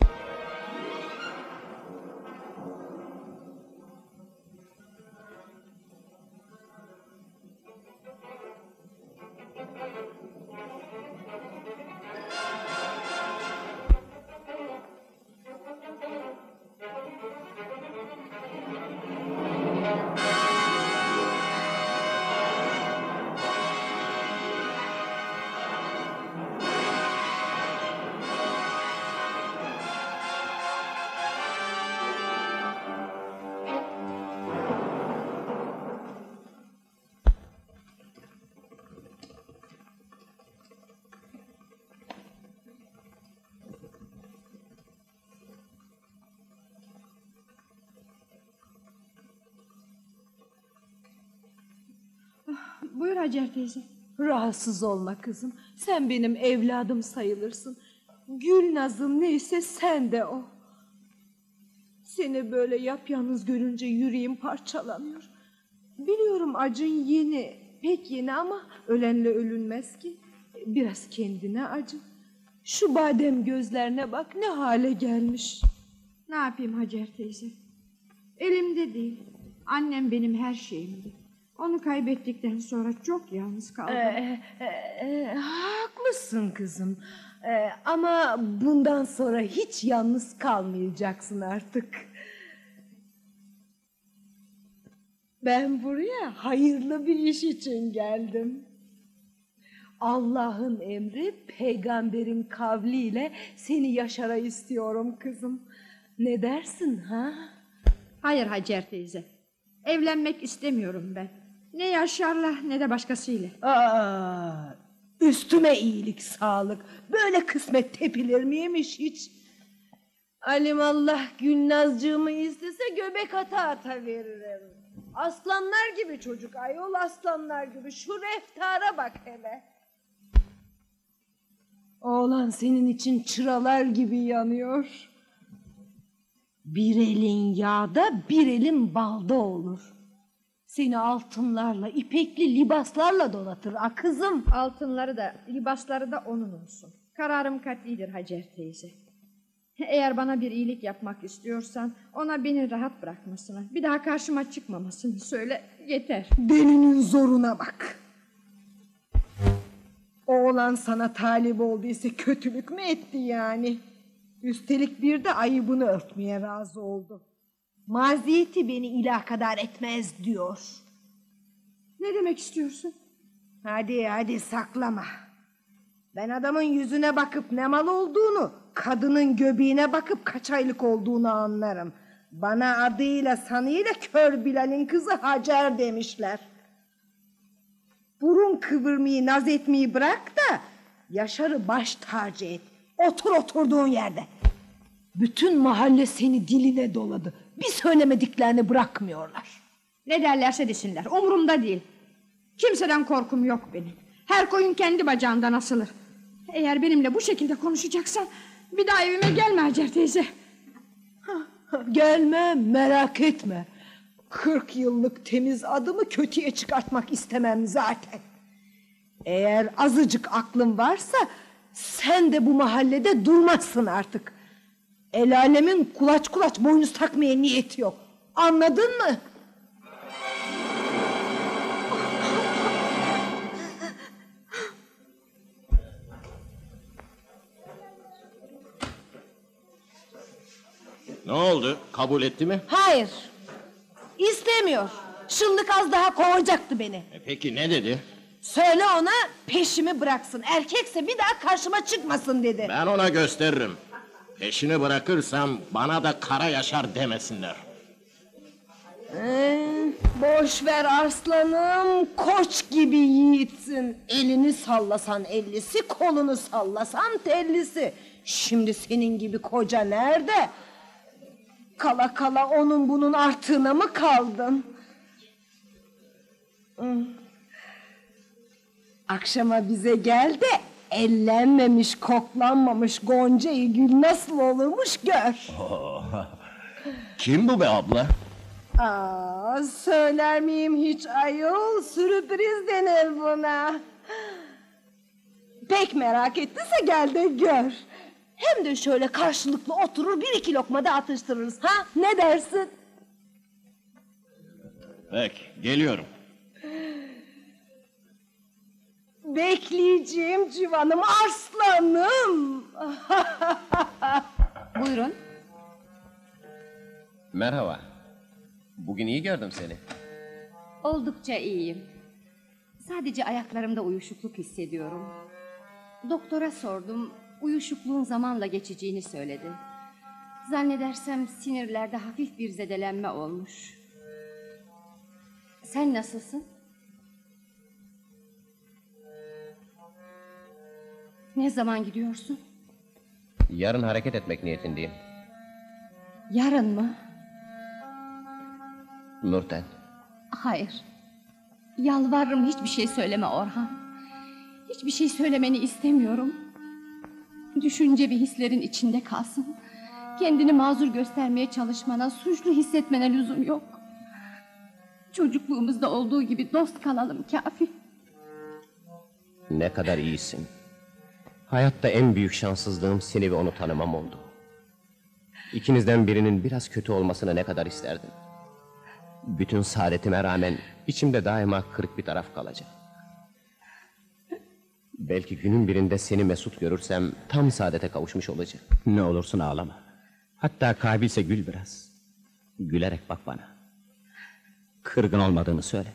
Buyur Hacer teyze. Rahatsız olma kızım. Sen benim evladım sayılırsın. Gülnaz'ım neyse sen de o. Seni böyle yapyalnız görünce yüreğim parçalanıyor. Biliyorum acın yeni, pek yeni ama ölenle ölünmez ki. Biraz kendine acı. Şu badem gözlerine bak ne hale gelmiş. Ne yapayım Hacer teyze? Elimde değil. Annem benim her şeyimdi. Onu kaybettikten sonra çok yalnız kaldım. Ee, e, e, haklısın kızım. Ee, ama bundan sonra hiç yalnız kalmayacaksın artık. Ben buraya hayırlı bir iş için geldim. Allah'ın emri, peygamberin kavliyle seni Yaşar'a istiyorum kızım. Ne dersin ha? Hayır Hacer teyze. Evlenmek istemiyorum ben. Ne Yaşar'la ne de başkasıyla. Aa, üstüme iyilik sağlık. Böyle kısmet tepilir miymiş hiç? Alimallah Gülnazcığımı istese göbek ata ata veririm. Aslanlar gibi çocuk ayol, aslanlar gibi. Şu reftara bak hele. Oğlan senin için çıralar gibi yanıyor. Bir elin yağda bir elin balda olur. Seni altınlarla, ipekli libaslarla donatır a kızım. Altınları da, libasları da onun olsun. Kararım katlidir Hacer teyze. Eğer bana bir iyilik yapmak istiyorsan ona beni rahat bırakmasını, bir daha karşıma çıkmamasını söyle yeter. Delinin zoruna bak. Oğlan sana talip olduysa kötülük mü etti yani? Üstelik bir de ayıbını örtmeye razı oldu. Maziyeti beni ilakadar etmez diyor. Ne demek istiyorsun? Hadi hadi saklama. Ben adamın yüzüne bakıp ne mal olduğunu, kadının göbeğine bakıp kaç aylık olduğunu anlarım. Bana adıyla sanıyla kör Bilal'in kızı Hacer demişler. Burun kıvırmayı, naz etmeyi bırak da Yaşar'ı baş tacı et. Otur oturduğun yerde. Bütün mahalle seni diline doladı. Bir söylemediklerini bırakmıyorlar. Ne derlerse desinler, umurumda değil. Kimseden korkum yok benim. Her koyun kendi bacağından asılır. Eğer benimle bu şekilde konuşacaksan bir daha evime gelme Hacer teyze. Gelmem, merak etme. Kırk yıllık temiz adımı kötüye çıkartmak istemem zaten. Eğer azıcık aklın varsa sen de bu mahallede durmazsın artık. El alemin kulaç kulaç boynuz takmaya niyeti yok. Anladın mı? Ne oldu? Kabul etti mi? Hayır. İstemiyor. Şıllık az daha kovacaktı beni. E peki ne dedi? Söyle ona peşimi bıraksın. Erkekse bir daha karşıma çıkmasın dedi. Ben ona gösteririm. Peşini bırakırsam bana da Kara Yaşar demesinler. Ee, boş ver arslanım. Koç gibi yiğitsin. Elini sallasan ellisi, kolunu sallasan tellisi. Şimdi senin gibi koca nerede? Kala kala onun bunun artığına mı kaldın? Akşama bize gel de ellenmemiş, koklanmamış Gonca'yı gül nasıl olurmuş gör. Kim bu be abla? Aa, söyler miyim hiç ayol? Sürpriz denir buna. Pek merak ettiyse gel de gör. Hem de şöyle karşılıklı oturur bir iki lokma da atıştırırız. Ha, ne dersin? Peki, geliyorum. Bekleyeceğim civanım, arslanım. Buyurun. Merhaba. Bugün iyi gördüm seni. Oldukça iyiyim. Sadece ayaklarımda uyuşukluk hissediyorum. Doktora sordum. Uyuşukluğun zamanla geçeceğini söyledi. Zannedersem sinirlerde hafif bir zedelenme olmuş. Sen nasılsın? Ne zaman gidiyorsun? Yarın hareket etmek niyetindeyim. Yarın mı? Nurten. Hayır. Yalvarırım hiçbir şey söyleme Orhan. Hiçbir şey söylemeni istemiyorum. Düşünce ve hislerin içinde kalsın. Kendini mazur göstermeye çalışmana, suçlu hissetmene lüzum yok. Çocukluğumuzda olduğu gibi dost kalalım kafi. Ne kadar iyisin. Hayatta en büyük şanssızlığım seni ve onu tanımam oldu. İkinizden birinin biraz kötü olmasını ne kadar isterdim. Bütün saadetime rağmen içimde daima kırık bir taraf kalacak. Belki günün birinde seni mesut görürsem tam saadete kavuşmuş olacak. Ne olursun ağlama. Hatta kabilse gül biraz. Gülerek bak bana. Kırgın olmadığını söyle.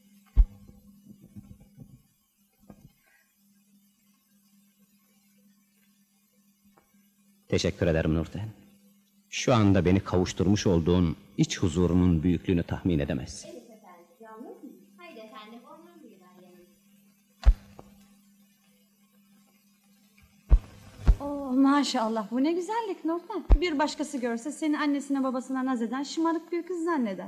Teşekkür ederim Nurten. Şu anda beni kavuşturmuş olduğun iç huzurunun büyüklüğünü tahmin edemezsin. Oo, maşallah bu ne güzellik Nurten. Bir başkası görse seni annesine babasına naz eden şımarık bir kız zanneder.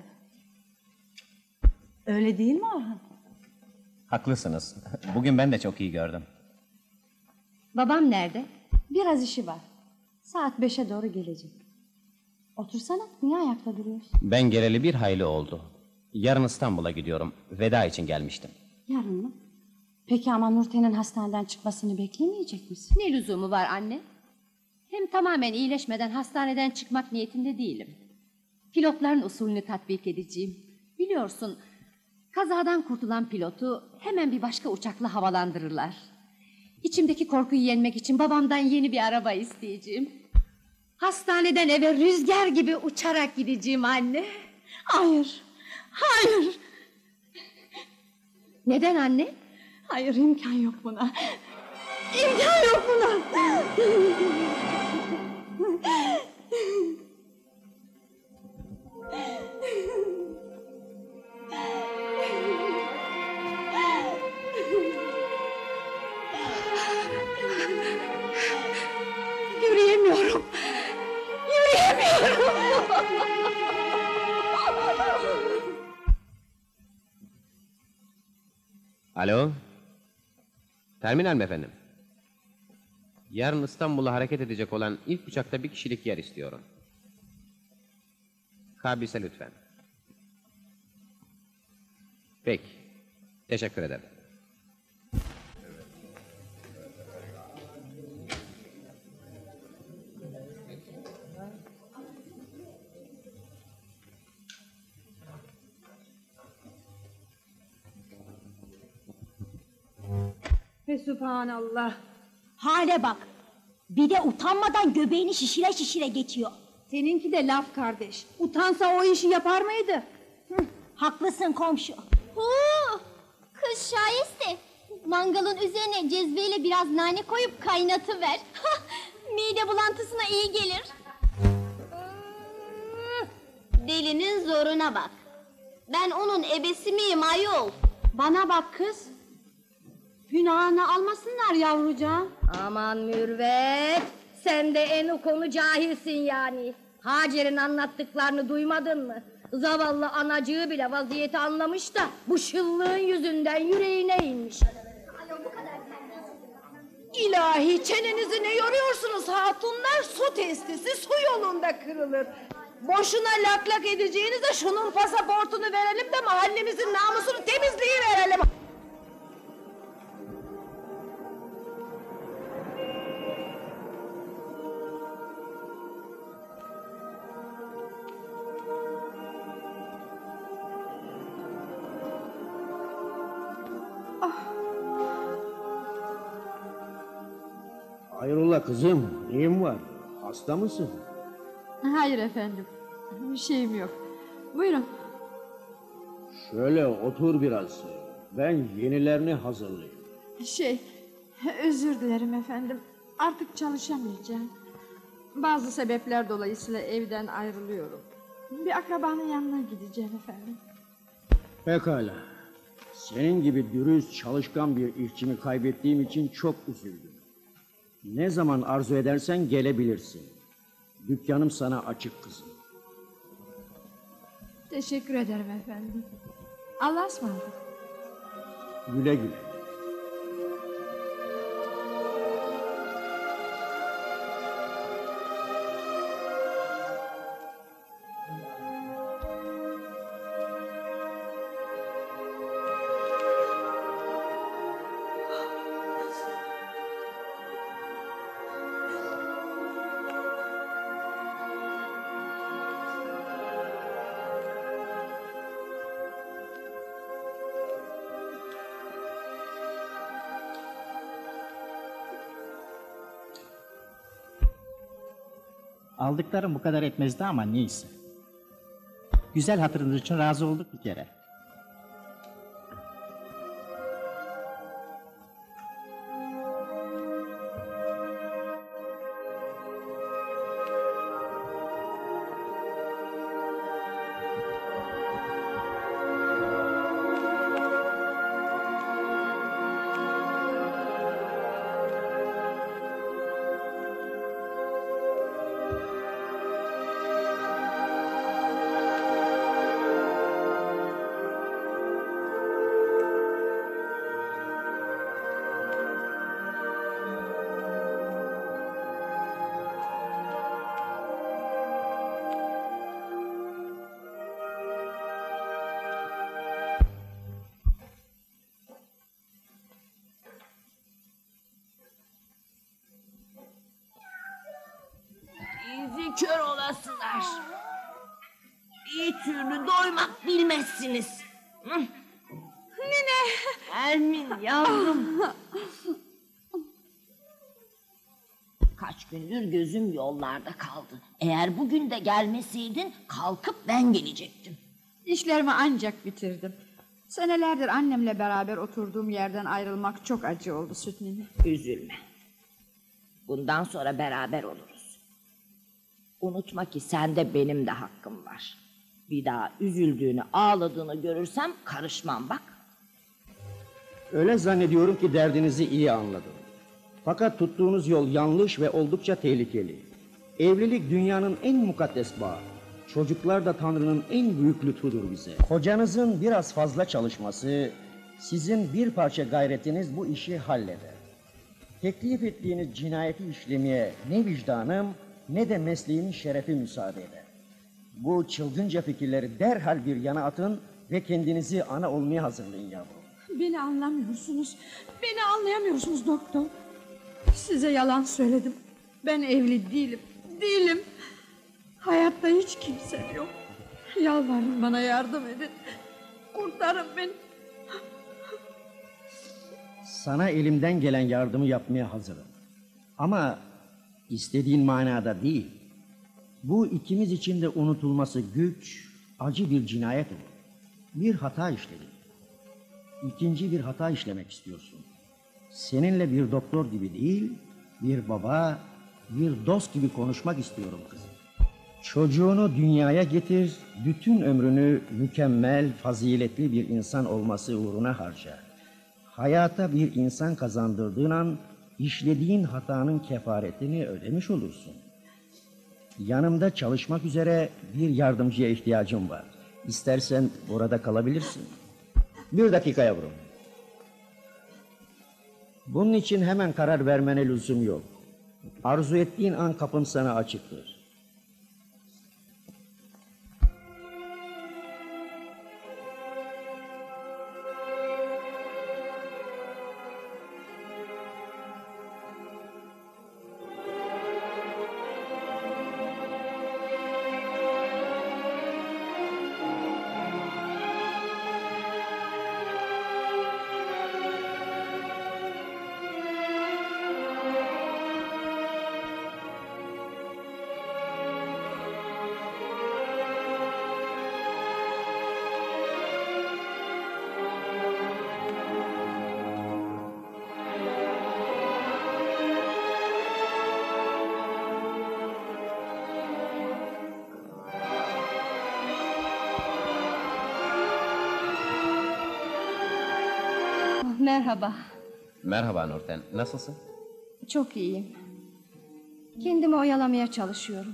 Öyle değil mi Orhan? Haklısınız. Bugün ben de çok iyi gördüm. Babam nerede? Biraz işi var. Saat beşe doğru gelecek. Otursana, niye ayakta duruyorsun? Ben geleli bir hayli oldu. Yarın İstanbul'a gidiyorum. Veda için gelmiştim. Yarın mı? Peki ama Nurten'in hastaneden çıkmasını beklemeyecek misin? Ne lüzumu var anne? Hem tamamen iyileşmeden hastaneden çıkmak niyetinde değilim. Pilotların usulünü tatbik edeceğim. Biliyorsun, kazadan kurtulan pilotu hemen bir başka uçakla havalandırırlar. İçimdeki korkuyu yenmek için babamdan yeni bir araba isteyeceğim. Hastaneden eve rüzgar gibi uçarak gideceğim anne. Hayır, hayır. Neden anne? Hayır, imkan yok buna. İmkan yok buna. Yürüyemiyorum. Yürüyemiyorum. Alo? Terminal mi efendim? Yarın İstanbul'a hareket edecek olan ilk uçakta bir kişilik yer istiyorum. Kabilse lütfen. Peki. Teşekkür ederim. Ve Sübhanallah. Hale bak. Bir de utanmadan göbeğini şişire şişire geçiyor. Seninki de laf kardeş. Utansa o işi yapar mıydı? Hı, haklısın komşu. Oo, kız şahiste. Mangalın üzerine cezveyle biraz nane koyup kaynatıver. Mide bulantısına iyi gelir. Delinin zoruna bak. Ben onun ebesi miyim ayol? Bana bak kız. Günahını almasınlar yavrucağım. Aman Mürvet, sen de en konu cahilsin yani. Hacer'in anlattıklarını duymadın mı? Zavallı anacığı bile vaziyeti anlamış da bu şıllığın yüzünden yüreğine inmiş. İlahi, çenenizi ne yoruyorsunuz hatunlar? Su testisi su yolunda kırılır. Boşuna lak lak edeceğinize şunun pasaportunu verelim de mahallemizin namusunu temizliği verelim. Hayrola kızım, neyin var? Hasta mısın? Hayır efendim. Bir şeyim yok. Buyurun. Şöyle otur biraz. Ben yenilerini hazırlayayım. Şey, özür dilerim efendim. Artık çalışamayacağım. Bazı sebepler dolayısıyla evden ayrılıyorum. Bir akrabanın yanına gideceğim efendim. Pekala. Senin gibi dürüst, çalışkan bir işçimi kaybettiğim için çok üzüldüm. Ne zaman arzu edersen gelebilirsin. Dükkanım sana açık kızım. Teşekkür ederim efendim. Allah'a ısmarladık. Güle güle. Aldıklarım bu kadar etmezdi ama neyse. Güzel hatırınız için razı olduk bir kere. Bizi kör olasılar. Bir türlü doymak bilmezsiniz. Nene! Ermin yavrum. Kaç gündür gözüm yollarda kaldı. Eğer bugün de gelmeseydin kalkıp ben gelecektim. İşlerimi ancak bitirdim. Senelerdir annemle beraber oturduğum yerden ayrılmak çok acı oldu Süt nene. Üzülme. Bundan sonra beraber oluruz. Unutma ki sende benim de hakkım var. Bir daha üzüldüğünü, ağladığını görürsem karışmam bak. Öyle zannediyorum ki derdinizi iyi anladım. Fakat tuttuğunuz yol yanlış ve oldukça tehlikeli. Evlilik dünyanın en mukaddes bağı. Çocuklar da Tanrı'nın en büyük lütfudur bize. Kocanızın biraz fazla çalışması, sizin bir parça gayretiniz bu işi halleder. Teklif ettiğiniz cinayeti işlemeye ne vicdanım ne de mesleğimin şerefi müsaade eder. Bu çılgınca fikirleri derhal bir yana atın ve kendinizi ana olmaya hazırlayın yavrum. Beni anlamıyorsunuz. Beni anlayamıyorsunuz doktor. Size yalan söyledim. Ben evli değilim. Değilim. Hayatta hiç kimse yok. Yalvarın bana yardım edin. Kurtarın beni. Sana elimden gelen yardımı yapmaya hazırım. Ama istediğin manada değil. Bu ikimiz için de unutulması güç, acı bir cinayet olur. Bir hata işledin. İkinci bir hata işlemek istiyorsun. Seninle bir doktor gibi değil, bir baba, bir dost gibi konuşmak istiyorum kızım. Çocuğunu dünyaya getir, bütün ömrünü mükemmel, faziletli bir insan olması uğruna harca. Hayata bir insan kazandırdığın an, işlediğin hatanın kefaretini ödemiş olursun. Yanımda çalışmak üzere bir yardımcıya ihtiyacım var. İstersen orada kalabilirsin. Bir dakika yavrum. Bunun için hemen karar vermene lüzum yok. Arzu ettiğin an kapım sana açıktır. Merhaba. Merhaba Nurten, nasılsın? Çok iyiyim. Kendimi oyalamaya çalışıyorum.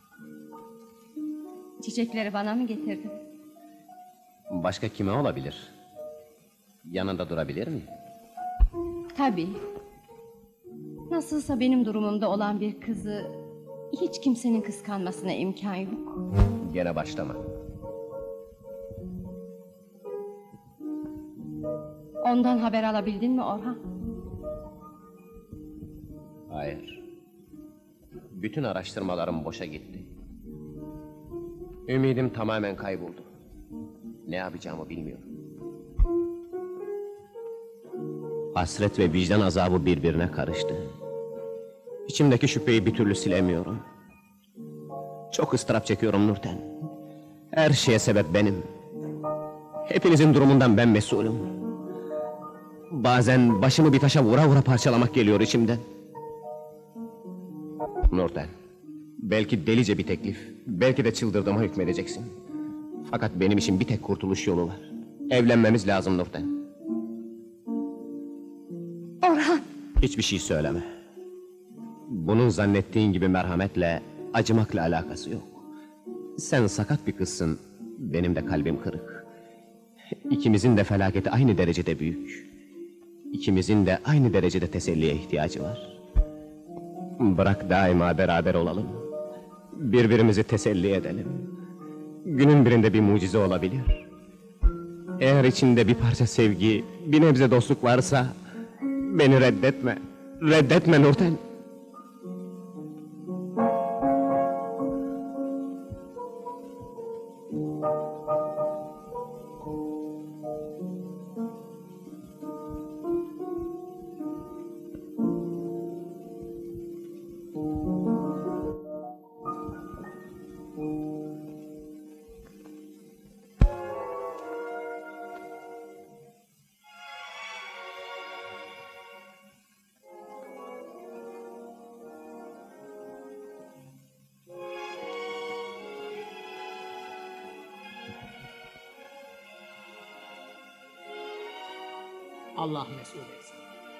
Çiçekleri bana mı getirdin? Başka kime olabilir? Yanında durabilir mi? Tabii. Nasılsa benim durumumda olan bir kızı hiç kimsenin kıskanmasına imkan yok. Gene başlama. Ondan haber alabildin mi Orhan? Hayır. Bütün araştırmalarım boşa gitti. Ümidim tamamen kayboldu. Ne yapacağımı bilmiyorum. Hasret ve vicdan azabı birbirine karıştı. İçimdeki şüpheyi bir türlü silemiyorum. Çok ıstırap çekiyorum Nurten. Her şeye sebep benim. Hepinizin durumundan ben mesulüm. Bazen başımı bir taşa vura vura parçalamak geliyor içimden. Nurten, belki delice bir teklif, belki de çıldırdığıma hükmedeceksin. Fakat benim için bir tek kurtuluş yolu var. Evlenmemiz lazım Nurten. Orhan! Hiçbir şey söyleme. Bunun zannettiğin gibi merhametle, acımakla alakası yok. Sen sakat bir kızsın, benim de kalbim kırık. İkimizin de felaketi aynı derecede büyük. İkimizin de aynı derecede teselliye ihtiyacı var. Bırak daima beraber olalım. Birbirimizi teselli edelim. Günün birinde bir mucize olabilir. Eğer içinde bir parça sevgi, bir nebze dostluk varsa beni reddetme. Reddetme Nurten. Allah mesut etsin.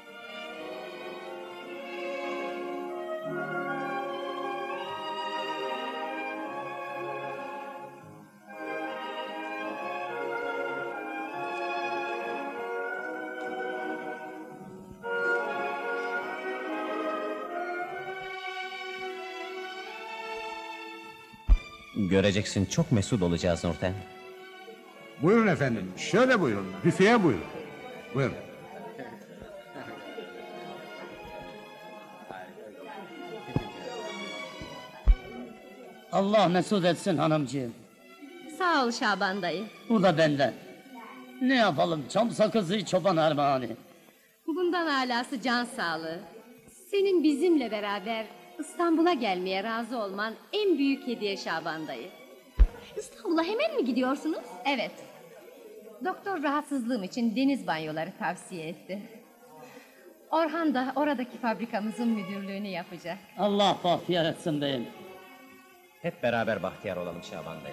Göreceksin, çok mesut olacağız Nurten. Buyurun efendim, şöyle buyurun, büfeye buyurun. Buyurun. Allah mesut etsin hanımcığım. Sağ ol Şaban dayı. Bu da benden. Ne yapalım, çam sakızı çoban armağanı. Bundan alası can sağlığı. Senin bizimle beraber İstanbul'a gelmeye razı olman en büyük hediye Şaban dayı. İstanbul'a hemen mi gidiyorsunuz? Evet. Doktor rahatsızlığım için deniz banyoları tavsiye etti. Orhan da oradaki fabrikamızın müdürlüğünü yapacak. Allah bahtiyar etsin beyim. Hep beraber bahtiyar olalım Şaban Bey.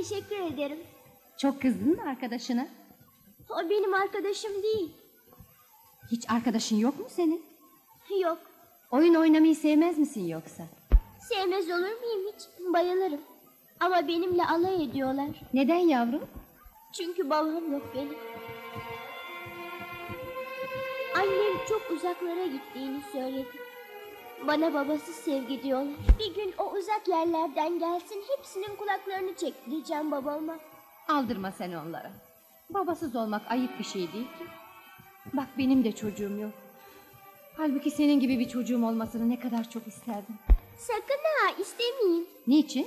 Teşekkür ederim. Çok kızdın mı arkadaşına? O benim arkadaşım değil. Hiç arkadaşın yok mu senin? Yok. Oyun oynamayı sevmez misin yoksa? Sevmez olur muyum hiç? Bayılırım. Ama benimle alay ediyorlar. Neden yavrum? Çünkü babam yok benim. Annem çok uzaklara gittiğini söyledi. Bana babasız sevgi diyorlar. Bir gün o uzak yerlerden gelsin, hepsinin kulaklarını çektireceğim babama. Aldırma sen onlara. Babasız olmak ayıp bir şey değil ki. Bak benim de çocuğum yok. Halbuki senin gibi bir çocuğum olmasını ne kadar çok isterdim. Sakın ha, istemeyin. Niçin?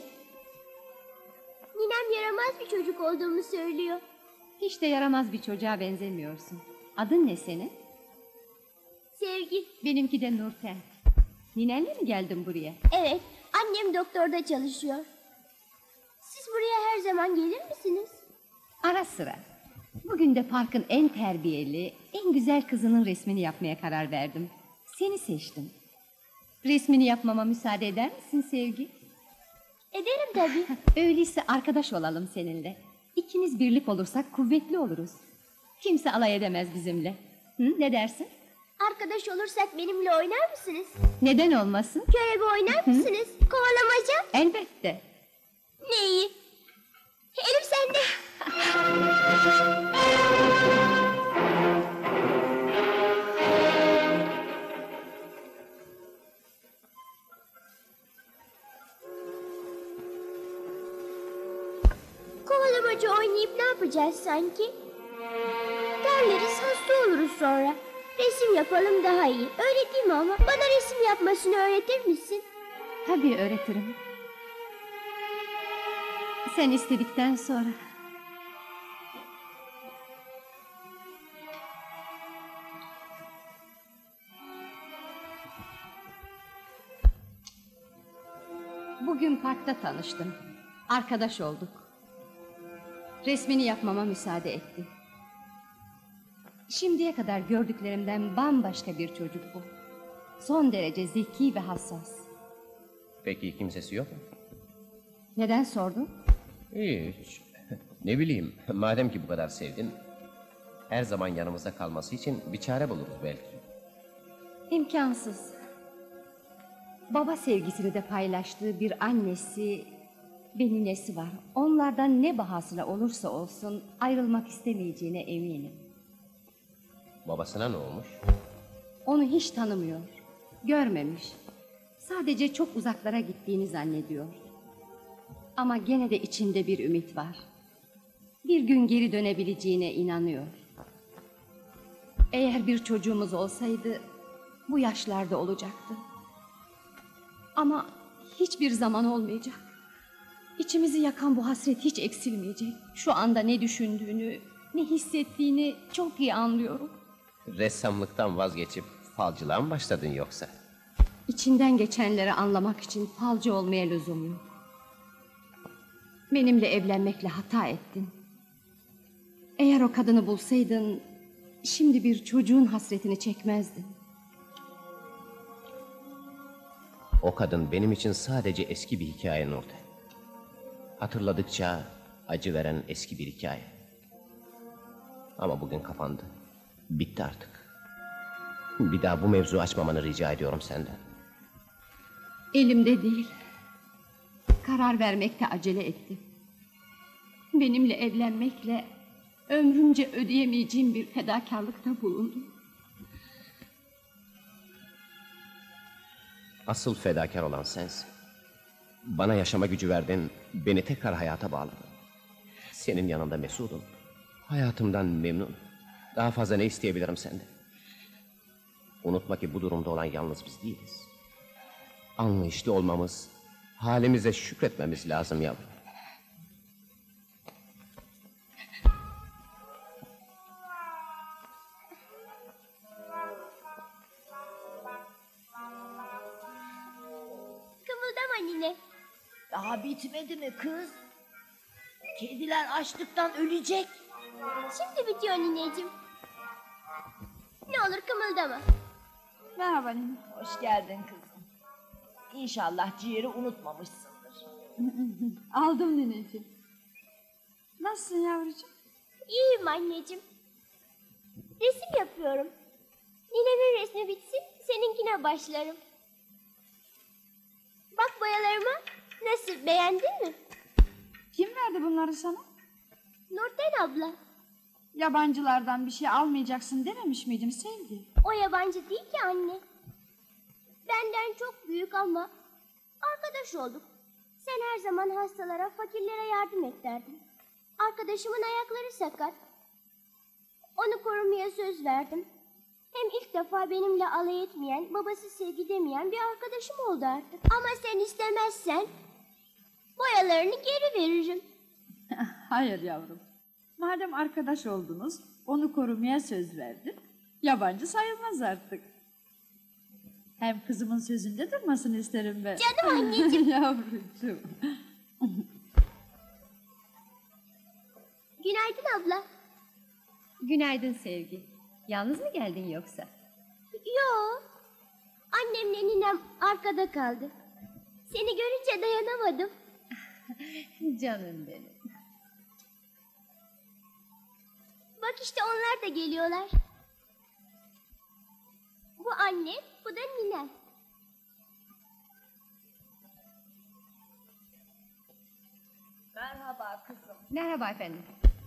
Ninem yaramaz bir çocuk olduğumu söylüyor. Hiç de yaramaz bir çocuğa benzemiyorsun. Adın ne senin? Sevgi. Benimki de Nurten. Ninenle mi geldin buraya? Evet, annem doktorda çalışıyor. Siz buraya her zaman gelir misiniz? Ara sıra. Bugün de parkın en terbiyeli, en güzel kızının resmini yapmaya karar verdim. Seni seçtim. Resmini yapmama müsaade eder misin Sevgi? Ederim tabii. Öyleyse arkadaş olalım seninle. İkimiz birlik olursak kuvvetli oluruz. Kimse alay edemez bizimle. Hı, ne dersin? Arkadaş olursak benimle oynar mısınız? Neden olmasın? Körebe oynar mısınız? Kovalamaca? Elbette. Ne iyi. Elif sende. Kovalamaca oynayıp ne yapacağız sanki? Terleriz, hasta oluruz sonra. Resim yapalım daha iyi. Öyle değil mi ama? Bana resim yapmasını öğretir misin? Tabii öğretirim. Sen istedikten sonra. Bugün parkta tanıştım. Arkadaş olduk. Resmini yapmama müsaade etti. Şimdiye kadar gördüklerimden bambaşka bir çocuk bu. Son derece zeki ve hassas. Peki kimsesi yok mu? Neden sordun? Hiç. Ne bileyim, madem ki bu kadar sevdin, her zaman yanımızda kalması için bir çare buluruz belki. İmkansız. Baba sevgisini de paylaştığı bir annesi ve ninesi var. Onlardan ne bahasına olursa olsun ayrılmak istemeyeceğine eminim. Babasına ne olmuş? Onu hiç tanımıyor, görmemiş. Sadece çok uzaklara gittiğini zannediyor. Ama gene de içinde bir ümit var. Bir gün geri dönebileceğine inanıyor. Eğer bir çocuğumuz olsaydı bu yaşlarda olacaktı. Ama hiçbir zaman olmayacak. İçimizi yakan bu hasret hiç eksilmeyecek. Şu anda ne düşündüğünü, ne hissettiğini çok iyi anlıyorum. Ressamlıktan vazgeçip falcılığa mı başladın yoksa? İçinden geçenleri anlamak için falcı olmaya lüzum yok. Benimle evlenmekle hata ettin. Eğer o kadını bulsaydın, şimdi bir çocuğun hasretini çekmezdin. O kadın benim için sadece eski bir hikaye Nurten. Hatırladıkça acı veren eski bir hikaye. Ama bugün kapandı. Bitti artık. Bir daha bu mevzu açmamanı rica ediyorum senden. Elimde değil. Karar vermekte acele ettim. Benimle evlenmekle ömrümce ödeyemeyeceğim bir fedakarlıkta bulundum. Asıl fedakar olan sensin. Bana yaşama gücü verdin, beni tekrar hayata bağladın. Senin yanında mesudum. Hayatımdan memnun. Daha fazla ne isteyebilirim senden? Unutma ki bu durumda olan yalnız biz değiliz. Anlayışlı olmamız, halimize şükretmemiz lazım yavrum. Kımıldama nine. Daha bitmedi mi kız? Kediler açlıktan ölecek. Şimdi bitiyor nineciğim. Ne olur kımıldama. Merhaba nine. Hoş geldin kızım. İnşallah ciğeri unutmamışsındır. Aldım nineciğim. Nasılsın yavrucuğum? İyiyim anneciğim. Resim yapıyorum. Ninemin resmi bitsin, seninkine başlarım. Bak boyalarıma. Nasıl, beğendin mi? Kim verdi bunları sana? Nurten abla. Yabancılardan bir şey almayacaksın dememiş miydim Sevgi? O yabancı değil ki anne. Benden çok büyük ama arkadaş olduk. Sen her zaman hastalara, fakirlere yardım et derdin. Arkadaşımın ayakları sakat. Onu korumaya söz verdim. Hem ilk defa benimle alay etmeyen, babası Sevgi demeyen bir arkadaşım oldu artık. Ama sen istemezsen boyalarını geri veririm. Hayır yavrum. Madem arkadaş oldunuz, onu korumaya söz verdin. Yabancı sayılmaz artık. Hem kızımın sözünde durmasını isterim ben. Canım anneciğim. Yavrucuğum. Günaydın abla. Günaydın Sevgi. Yalnız mı geldin yoksa? Yo. Annemle ninem arkada kaldı. Seni görünce dayanamadım. Canım benim. Bak işte onlar da geliyorlar. Bu annem, bu da ninem. Merhaba kızım. Merhaba efendim.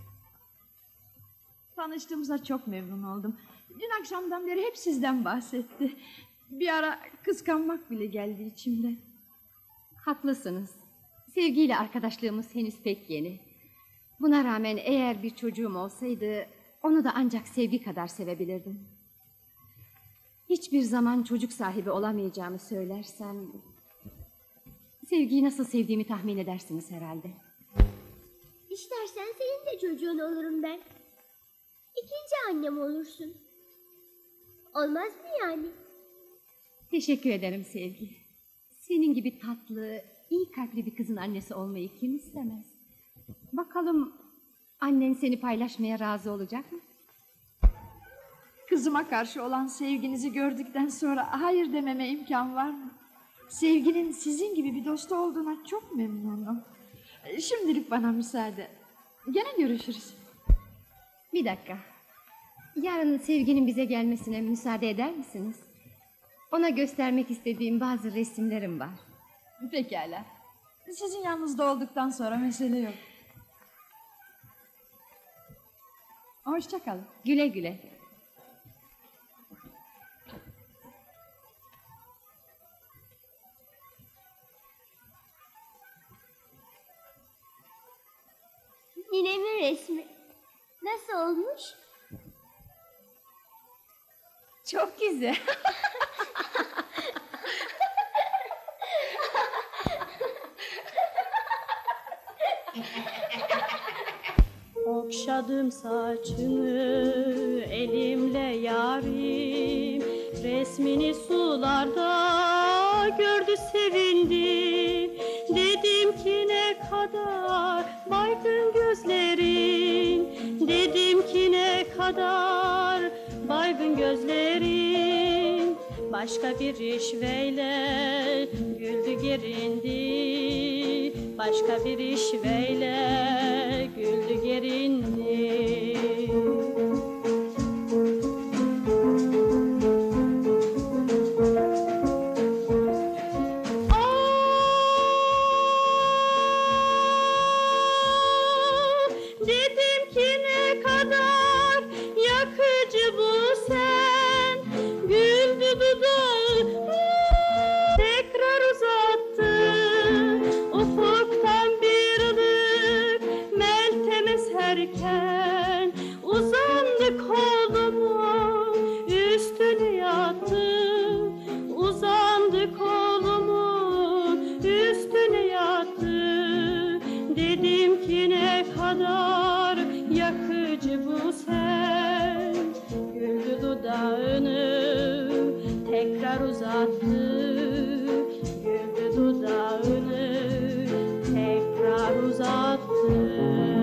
Tanıştığımıza çok memnun oldum. Dün akşamdan beri hep sizden bahsetti. Bir ara kıskanmak bile geldi içimden. Haklısınız. Sevgiyle arkadaşlığımız henüz pek yeni. Buna rağmen eğer bir çocuğum olsaydı onu da ancak Sevgi kadar sevebilirdim. Hiçbir zaman çocuk sahibi olamayacağımı söylersem Sevgiyi nasıl sevdiğimi tahmin edersiniz herhalde. İstersen senin de çocuğun olurum ben. İkinci annem olursun. Olmaz mı yani? Teşekkür ederim Sevgi. Senin gibi tatlı, iyi kalpli bir kızın annesi olmayı kim istemez? Bakalım annen seni paylaşmaya razı olacak mı? Kızıma karşı olan sevginizi gördükten sonra hayır dememe imkan var mı? Sevginin sizin gibi bir dostu olduğuna çok memnunum. Şimdilik bana müsaade. Gene görüşürüz. Bir dakika. Yarın Sevgi'nin bize gelmesine müsaade eder misiniz? Ona göstermek istediğim bazı resimlerim var. Pekala. Sizin yanınızda olduktan sonra mesele yok. Hoşça kalın. Güle güle. Ninemin resmi. Nasıl olmuş? Çok güzel. Okşadım saçını elimle yarim, resmini sularda gördü sevindi. Dedim ki ne kadar baygın gözlerin, dedim ki ne kadar baygın gözlerin. Başka bir işveyle güldü gerindi, başka bir işveyle güldü gerindi. Dedim ki ne kadar yakıcı bu sen, güldü dudağı tekrar uzattı. Ufuktan bir ılık meltem eserken uzandı kolumu üstüne yattı, uzandı kolumu üstüne yattı. Dedim ki ne kadar yakıcı bu sen, güldü dudağını tekrar uzattı, güldü dudağını tekrar uzattı.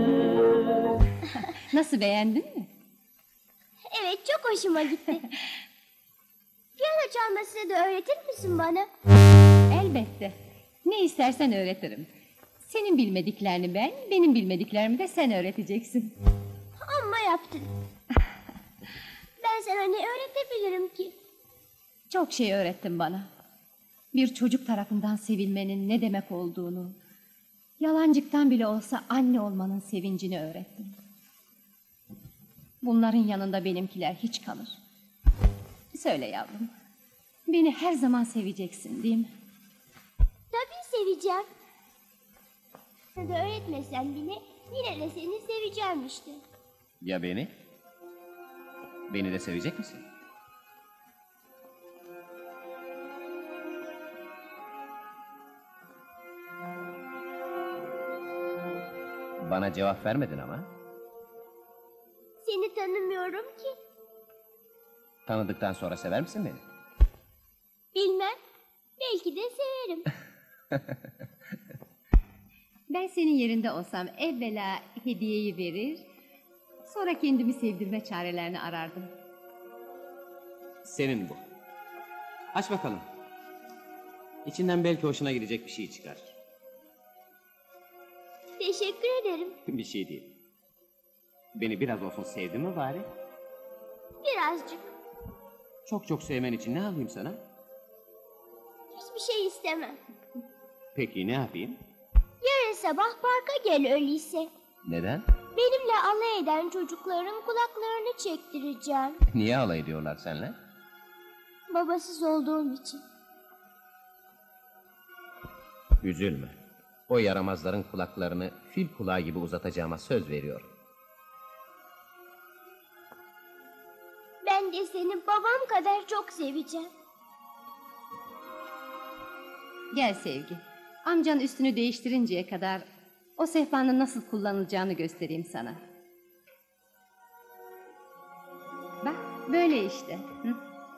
Nasıl, beğendin mi? Evet, çok hoşuma gitti. Piyano çalmasını da öğretir misin bana? Elbette. Ne istersen öğretirim. Senin bilmediklerini ben, benim bilmediklerimi de sen öğreteceksin. Amma yaptın. Ben sana ne öğretebilirim ki? Çok şey öğrettin bana. Bir çocuk tarafından sevilmenin ne demek olduğunu, yalancıktan bile olsa anne olmanın sevincini öğrettin. Bunların yanında benimkiler hiç kalır. Söyle yavrum, beni her zaman seveceksin değil mi? Tabii seveceğim. Sana da öğretmesen bile yine de seni seveceğim işte. Ya beni? Beni de sevecek misin? Bana cevap vermedin ama. Seni tanımıyorum ki. Tanıdıktan sonra sever misin beni? Bilmem. Belki de severim. Ben senin yerinde olsam evvela hediyeyi verir, sonra kendimi sevdirme çarelerini arardım. Senin bu. Aç bakalım. İçinden belki hoşuna gidecek bir şey çıkar. Teşekkür ederim. Bir şey değil. Beni biraz olsun sevdin mi bari? Birazcık. Çok çok sevmen için ne alayım sana? Hiçbir şey istemem. Peki ne yapayım? Yarın sabah parka gel öyleyse. Neden? Benimle alay eden çocukların kulaklarını çektireceğim. Niye alay ediyorlar seninle? Babasız olduğum için. Üzülme. O yaramazların kulaklarını fil kulağı gibi uzatacağıma söz veriyorum. Ben de seni babam kadar çok seveceğim. Gel Sevgi, amcan üstünü değiştirinceye kadar o sehpanın nasıl kullanılacağını göstereyim sana. Bak, böyle işte. Hı?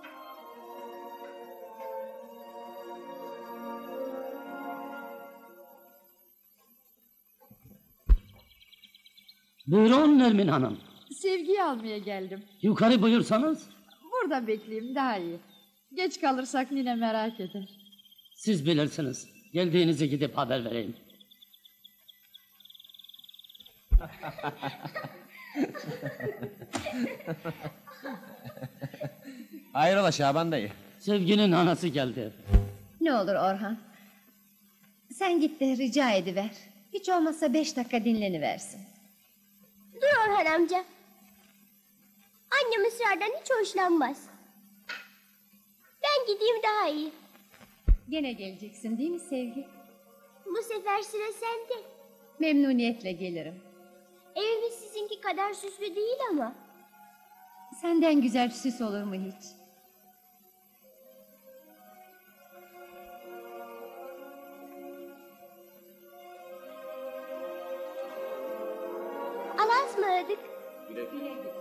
Buyurun Nermin Hanım. Sevgiyi almaya geldim. Yukarı buyursanız. Burada bekleyeyim daha iyi. Geç kalırsak yine merak eder. Siz bilirsiniz. Geldiğinizi gidip haber vereyim. Hayrola Şaban dayı? Sevginin anası geldi. Ne olur Orhan. Sen git de rica ediver. Hiç olmazsa beş dakika dinleniversin. Dur Orhan amca. Annem ısrardan hiç hoşlanmaz. Ben gideyim daha iyi. Gene geleceksin değil mi Sevgi? Bu sefer sıra sende. Memnuniyetle gelirim. Evimiz sizinki kadar süslü değil ama. Senden güzel süs olur mu hiç? Allah'a ısmarladık. Güle güle.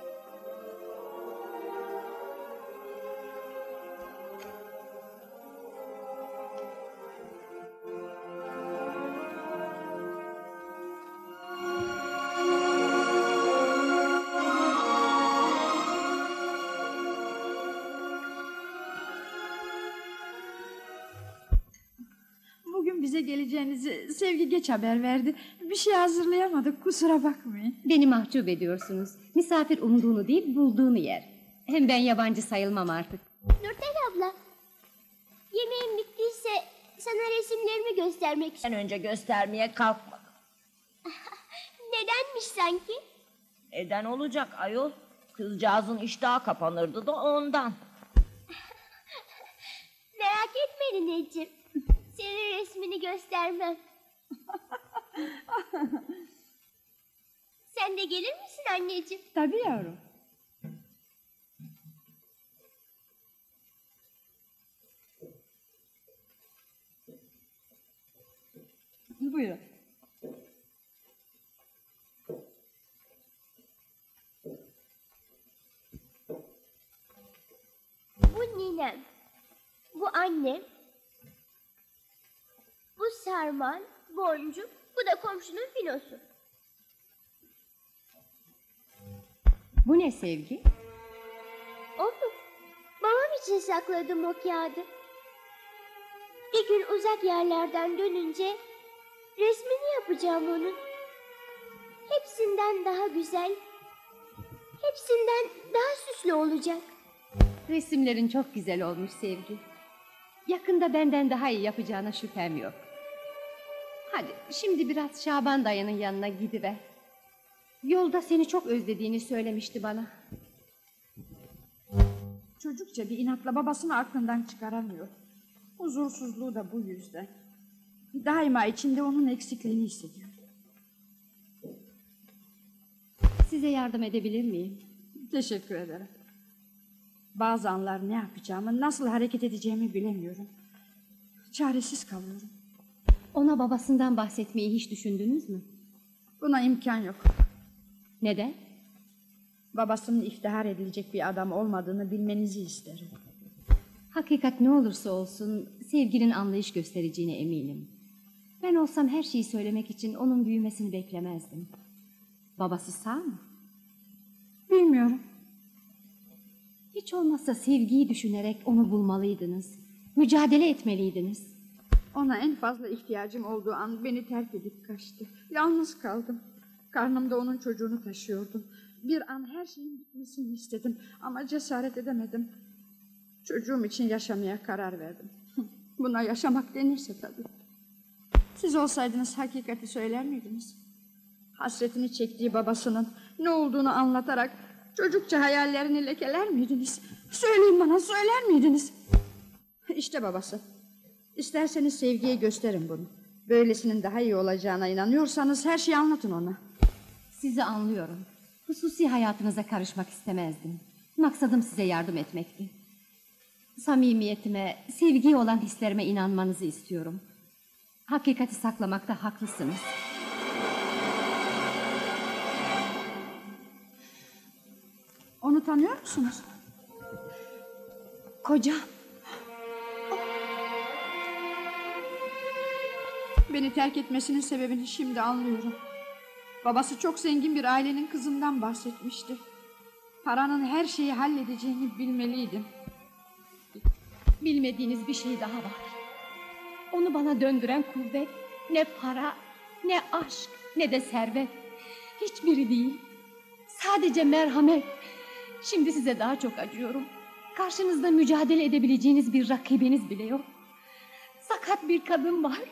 Bugün bize geleceğinizi Sevgi geç haber verdi. Bir şey hazırlayamadık, kusura bakmayın. Beni mahcup ediyorsunuz. Misafir umduğunu değil bulduğunu yer. Hem ben yabancı sayılmam artık. Nurten abla. Yemeğim bittiyse sana resimlerimi göstermek Sen önce göstermeye kalkma. Nedenmiş sanki? Neden olacak ayol? Kızcağızın iştahı kapanırdı da ondan. Merak etme nineciğim. Senin resmini göstermem. Sen de gelir misin anneciğim? Tabii yavrum. Buyurun. Bu ninem. Bu annem. Bu Sarman, Boncuk, bu da komşunun filosu. Bu ne Sevgi? O mu? Babam için sakladım o kağıdı. Bir gün uzak yerlerden dönünce Resmini yapacağım onun. Hepsinden daha güzel, hepsinden daha süslü olacak. Resimlerin çok güzel olmuş Sevgi. Yakında benden daha iyi yapacağına şüphem yok. Hadi şimdi biraz Şaban dayının yanına gidiver. Yolda seni çok özlediğini söylemişti bana. Çocukça bir inatla babasını aklından çıkaramıyor. Huzursuzluğu da bu yüzden. Daima içinde onun eksikliğini hissediyor. Size yardım edebilir miyim? Teşekkür ederim. Bazı anlar ne yapacağımı, nasıl hareket edeceğimi bilemiyorum. Çaresiz kalıyorum. Ona babasından bahsetmeyi hiç düşündünüz mü? Buna imkan yok. Neden? Babasının iftihar edilecek bir adam olmadığını bilmenizi isterim. Hakikat ne olursa olsun sevginin anlayış göstereceğine eminim. Ben olsam her şeyi söylemek için onun büyümesini beklemezdim. Babası sağ mı? Bilmiyorum. Hiç olmazsa sevgiyi düşünerek onu bulmalıydınız. Mücadele etmeliydiniz. Ona en fazla ihtiyacım olduğu an beni terk edip kaçtı. Yalnız kaldım. Karnımda onun çocuğunu taşıyordum. Bir an her şeyin bitmesini istedim ama cesaret edemedim. Çocuğum için yaşamaya karar verdim. Buna yaşamak denirse tabii. Siz olsaydınız hakikati söyler miydiniz? Hasretini çektiği babasının ne olduğunu anlatarak çocukça hayallerini lekeler miydiniz? Söyleyin bana, söyler miydiniz? İşte babası. İsterseniz Sevgi'ye gösterin bunu. Böylesinin daha iyi olacağına inanıyorsanız her şeyi anlatın ona. Sizi anlıyorum. Hususi hayatınıza karışmak istemezdim. Maksadım size yardım etmekti. Samimiyetime, sevgiye olan hislerime inanmanızı istiyorum. Hakikati saklamakta haklısınız. Onu tanıyor musunuz? Kocam. Beni terk etmesinin sebebini şimdi anlıyorum. Babası çok zengin bir ailenin kızından bahsetmişti. Paranın her şeyi halledeceğini bilmeliydim. Bilmediğiniz bir şey daha var. Onu bana döndüren kuvvet ne para, ne aşk, ne de servet. Hiçbiri değil. Sadece merhamet. Şimdi size daha çok acıyorum. Karşınızda mücadele edebileceğiniz bir rakibiniz bile yok. Sakat bir kadın var.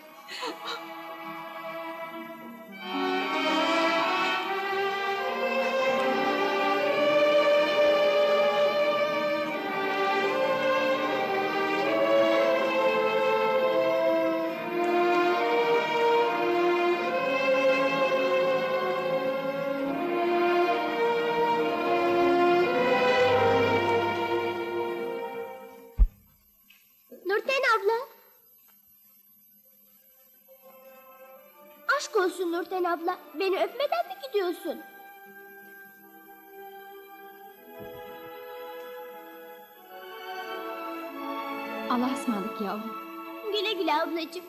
Nurten abla. Aşk olsun Nurten abla. Beni öpmeden mi gidiyorsun? Allah'a ısmarladık yavrum. Güle güle ablacığım.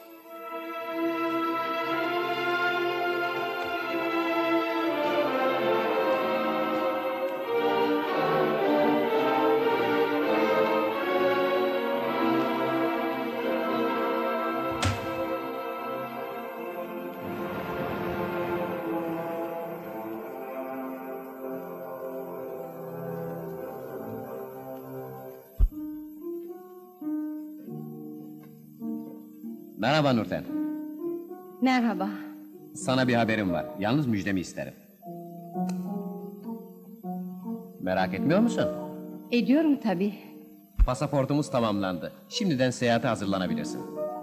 Merhaba Nurten. Merhaba. Sana bir haberim var. Yalnız müjdemi isterim. Merak etmiyor musun? Ediyorum tabii. Pasaportumuz tamamlandı. Şimdiden seyahate hazırlanabilirsin.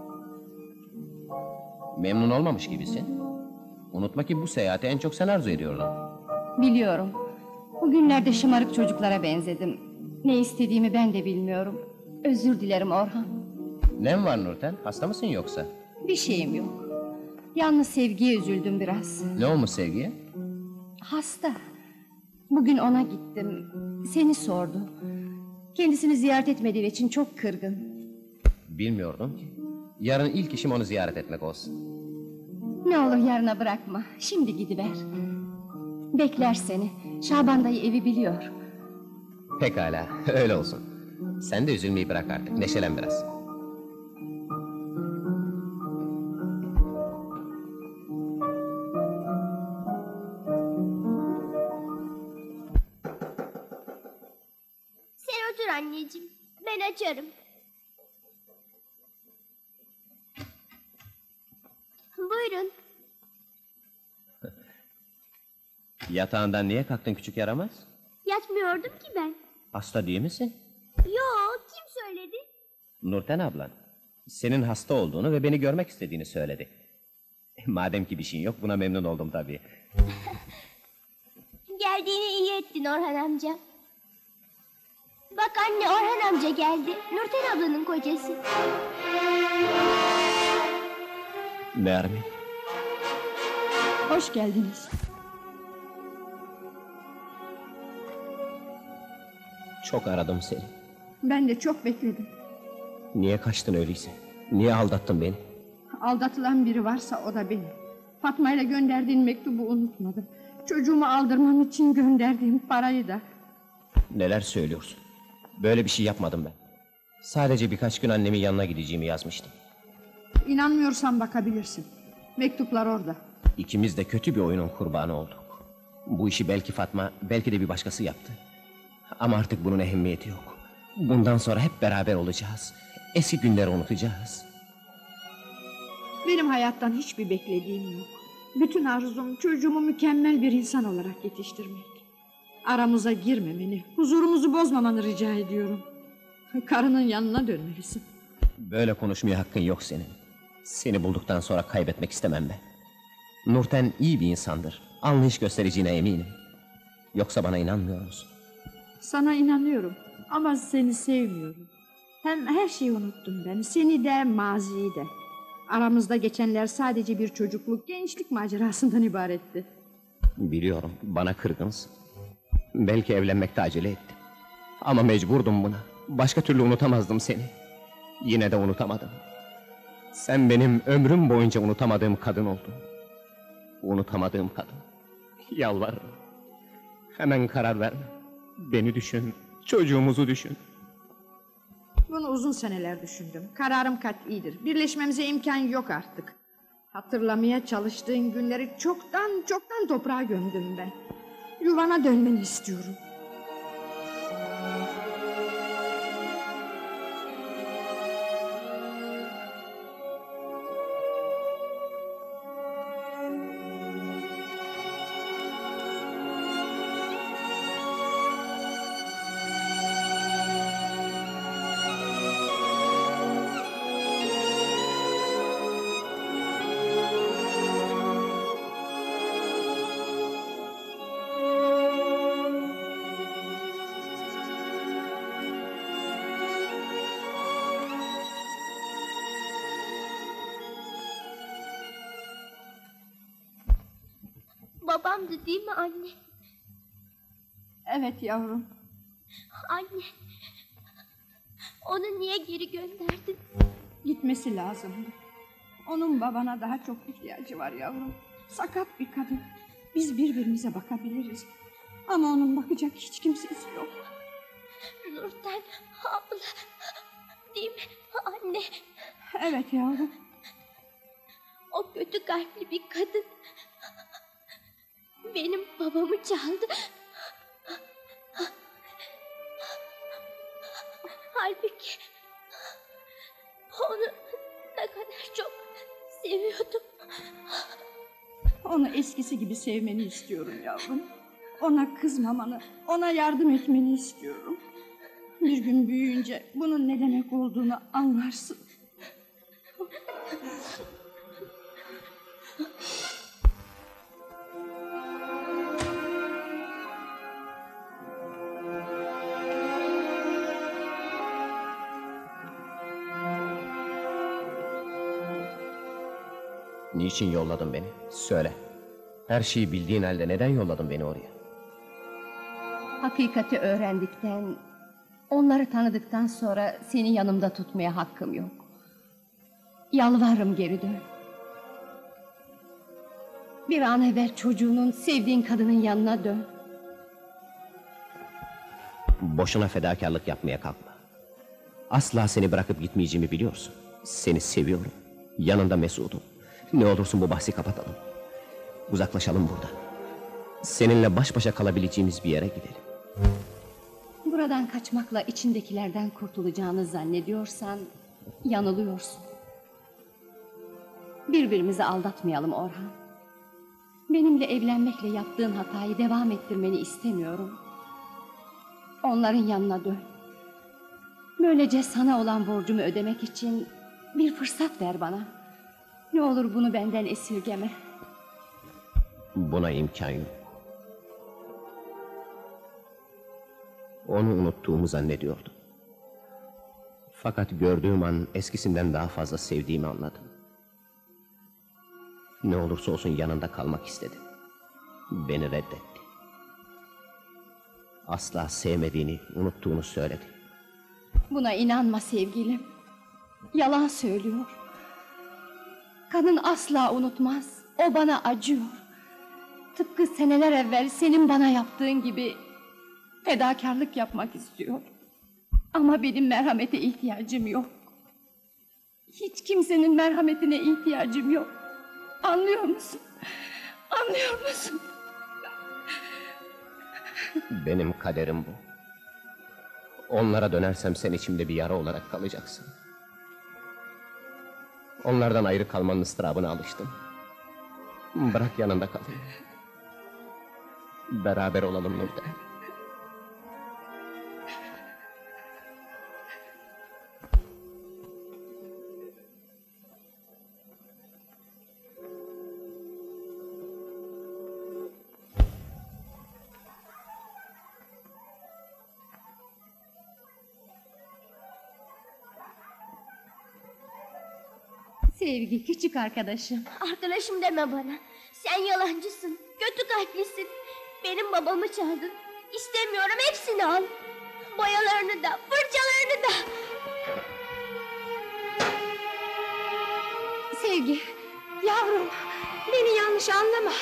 Memnun olmamış gibisin. Unutma ki bu seyahati en çok sen arzu ediyordun. Biliyorum. Bugünlerde şımarık çocuklara benzedim. Ne istediğimi ben de bilmiyorum. Özür dilerim Orhan. Ne var Nurten? Hasta mısın yoksa? Bir şeyim yok. Yalnız Sevgi'ye üzüldüm biraz. Ne olmuş Sevgi'ye? Hasta. Bugün ona gittim. Seni sordu. Kendisini ziyaret etmediği için çok kırgın. Bilmiyordum ki. Yarın ilk işim onu ziyaret etmek olsun. Ne olur yarına bırakma. Şimdi gidiver. Bekler seni. Şaban dayı evi biliyor. Pekala, öyle olsun. Sen de üzülmeyi bırak artık. Neşelen biraz. Buyurun. Yatağından niye kalktın küçük yaramaz? Yatmıyordum ki ben. Hasta değil misin? Yo, kim söyledi? Nurten ablan. Senin hasta olduğunu ve beni görmek istediğini söyledi. Madem ki bir şeyin yok, buna memnun oldum tabii. Geldiğini iyi ettin Orhan amca. Bak anne, Orhan amca geldi. Nurten ablanın kocası. Nermin. Hoş geldiniz. Çok aradım seni. Ben de çok bekledim. Niye kaçtın öyleyse? Niye aldattın beni? Aldatılan biri varsa o da benim. Fatma ile gönderdiğin mektubu unutmadım. Çocuğumu aldırmam için gönderdiğim parayı da. Neler söylüyorsun? Böyle bir şey yapmadım ben. Sadece birkaç gün annemin yanına gideceğimi yazmıştım. İnanmıyorsan bakabilirsin. Mektuplar orada. İkimiz de kötü bir oyunun kurbanı olduk. Bu işi belki Fatma, belki de bir başkası yaptı. Ama artık bunun ehemmiyeti yok. Bundan sonra hep beraber olacağız. Eski günleri unutacağız. Benim hayattan hiçbir beklediğim yok. Bütün arzum çocuğumu mükemmel bir insan olarak yetiştirmek. Aramıza girmemeni, huzurumuzu bozmamanı rica ediyorum. Karının yanına dönmelisin. Böyle konuşmaya hakkın yok senin. Seni bulduktan sonra kaybetmek istemem ben. Nurten iyi bir insandır. Anlayış göstereceğine eminim. Yoksa bana inanmıyor musun? Sana inanıyorum ama seni sevmiyorum. Hem her şeyi unuttum ben. Seni de maziyi de. Aramızda geçenler sadece bir çocukluk, gençlik macerasından ibaretti. Biliyorum, bana kırgınsın. Belki evlenmekte acele ettim. Ama mecburdum buna. Başka türlü unutamazdım seni. Yine de unutamadım. Sen benim ömrüm boyunca unutamadığım kadın oldun. Unutamadığım kadın. Yalvarırım. Hemen karar verme. Beni düşün, çocuğumuzu düşün. Bunu uzun seneler düşündüm. Kararım kat'idir. Birleşmemize imkan yok artık. Hatırlamaya çalıştığın günleri çoktan çoktan toprağa gömdüm ben. Yuvana dönmeni istiyorum. Babamdı değil mi anne? Evet yavrum. Anne, onu niye geri gönderdin? Gitmesi lazımdı. Onun babana daha çok ihtiyacı var yavrum. Sakat bir kadın. Biz birbirimize bakabiliriz. Ama onun bakacak hiç kimsesi yok. Nurten abla, değil mi anne? Evet yavrum. O kötü kalpli bir kadın benim babamı çaldı. Halbuki onu ne kadar çok seviyordum. Onu eskisi gibi sevmeni istiyorum yavrum. Ona kızmamanı, ona yardım etmeni istiyorum. Bir gün büyüyünce bunun ne demek olduğunu anlarsın. Niçin yolladın beni? Söyle. Her şeyi bildiğin halde neden yolladın beni oraya? Hakikati öğrendikten, onları tanıdıktan sonra seni yanımda tutmaya hakkım yok. Yalvarırım geri dön. Bir an evvel çocuğunun, sevdiğin kadının yanına dön. Boşuna fedakarlık yapmaya kalkma. Asla seni bırakıp gitmeyeceğimi biliyorsun. Seni seviyorum. Yanında mesudum. Ne olursun bu bahsi kapatalım. Uzaklaşalım buradan. Seninle baş başa kalabileceğimiz bir yere gidelim. Buradan kaçmakla içindekilerden kurtulacağını zannediyorsan yanılıyorsun. Birbirimizi aldatmayalım Orhan. Benimle evlenmekle yaptığın hatayı devam ettirmeni istemiyorum. Onların yanına dön. Böylece sana olan borcumu ödemek için bir fırsat ver bana. Ne olur bunu benden esirgeme. Buna imkan yok. Onu unuttuğumu zannediyordum. Fakat gördüğüm an eskisinden daha fazla sevdiğimi anladım. Ne olursa olsun yanında kalmak istedim. Beni reddetti. Asla sevmediğini, unuttuğunu söyledi. Buna inanma sevgilim. Yalan söylüyor. Kadın asla unutmaz. O bana acıyor. Tıpkı seneler evvel senin bana yaptığın gibi fedakarlık yapmak istiyor. Ama benim merhamete ihtiyacım yok. Hiç kimsenin merhametine ihtiyacım yok. Anlıyor musun? Anlıyor musun? Benim kaderim bu. Onlara dönersem sen içimde bir yara olarak kalacaksın. Onlardan ayrı kalmanın ıstırabına alıştım. Bırak yanında kalayım. Beraber olalım Nurten. Sevgi, küçük arkadaşım. Arkadaşım deme bana. Sen yalancısın, kötü kalplisin. Benim babamı çaldın. İstemiyorum, hepsini al. Boyalarını da, fırçalarını da. Sevgi, yavrum, beni yanlış anlama.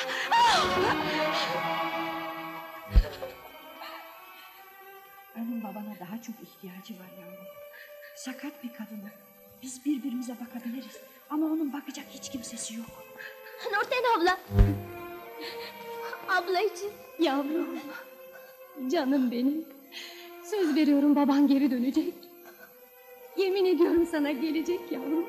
Onun babana daha çok ihtiyacı var yavrum. Sakat bir kadına. Biz birbirimize bakabiliriz. Ama onun bakacak hiç kimsesi yok. Nurten abla. Ablacığım. Yavrum. Canım benim. Söz veriyorum baban geri dönecek. Yemin ediyorum sana gelecek yavrum.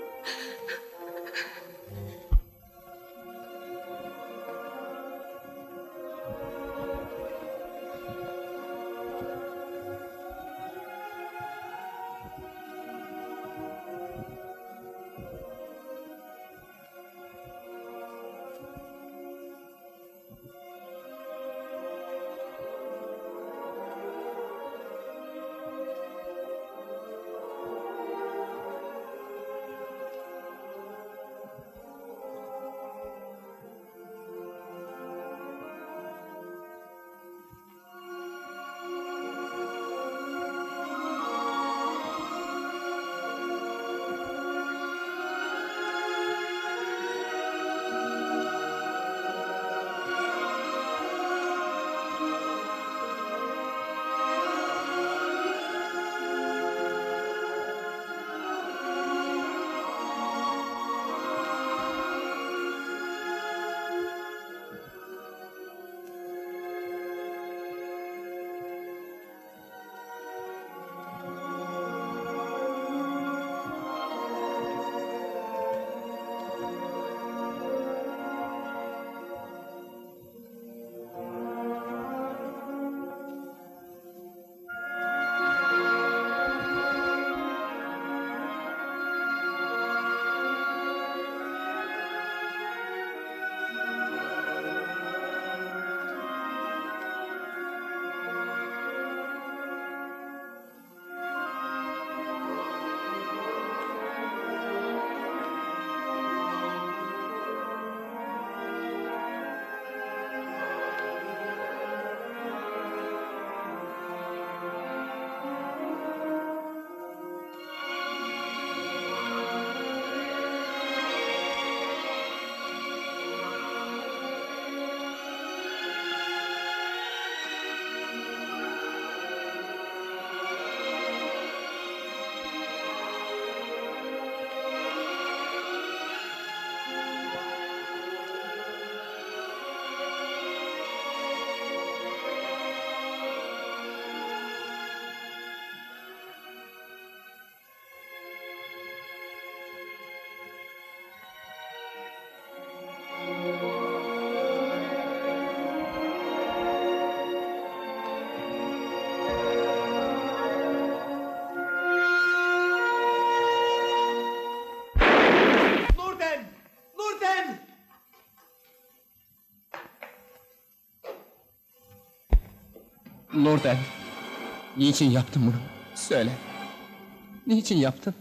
Nurten, niçin yaptın bunu? Söyle. Niçin yaptın?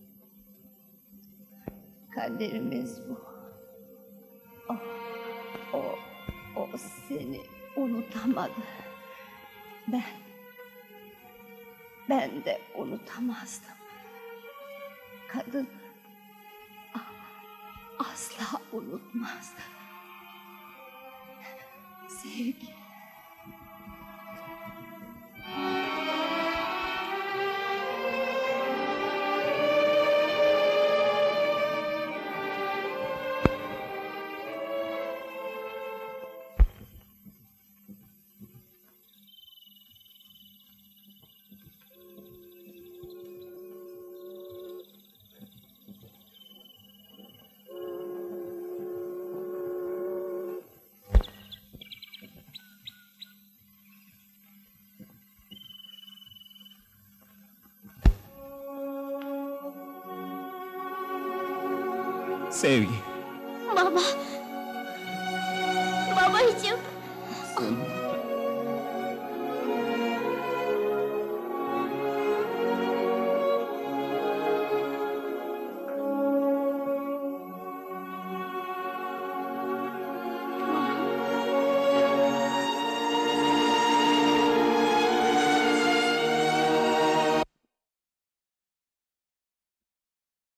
Kaderimiz bu. O, o, o seni unutamadı. Ben, ben de unutamazdım. Kadın a- asla unutmaz. Sevgi. Sevgi. Baba. Babacığım. Sen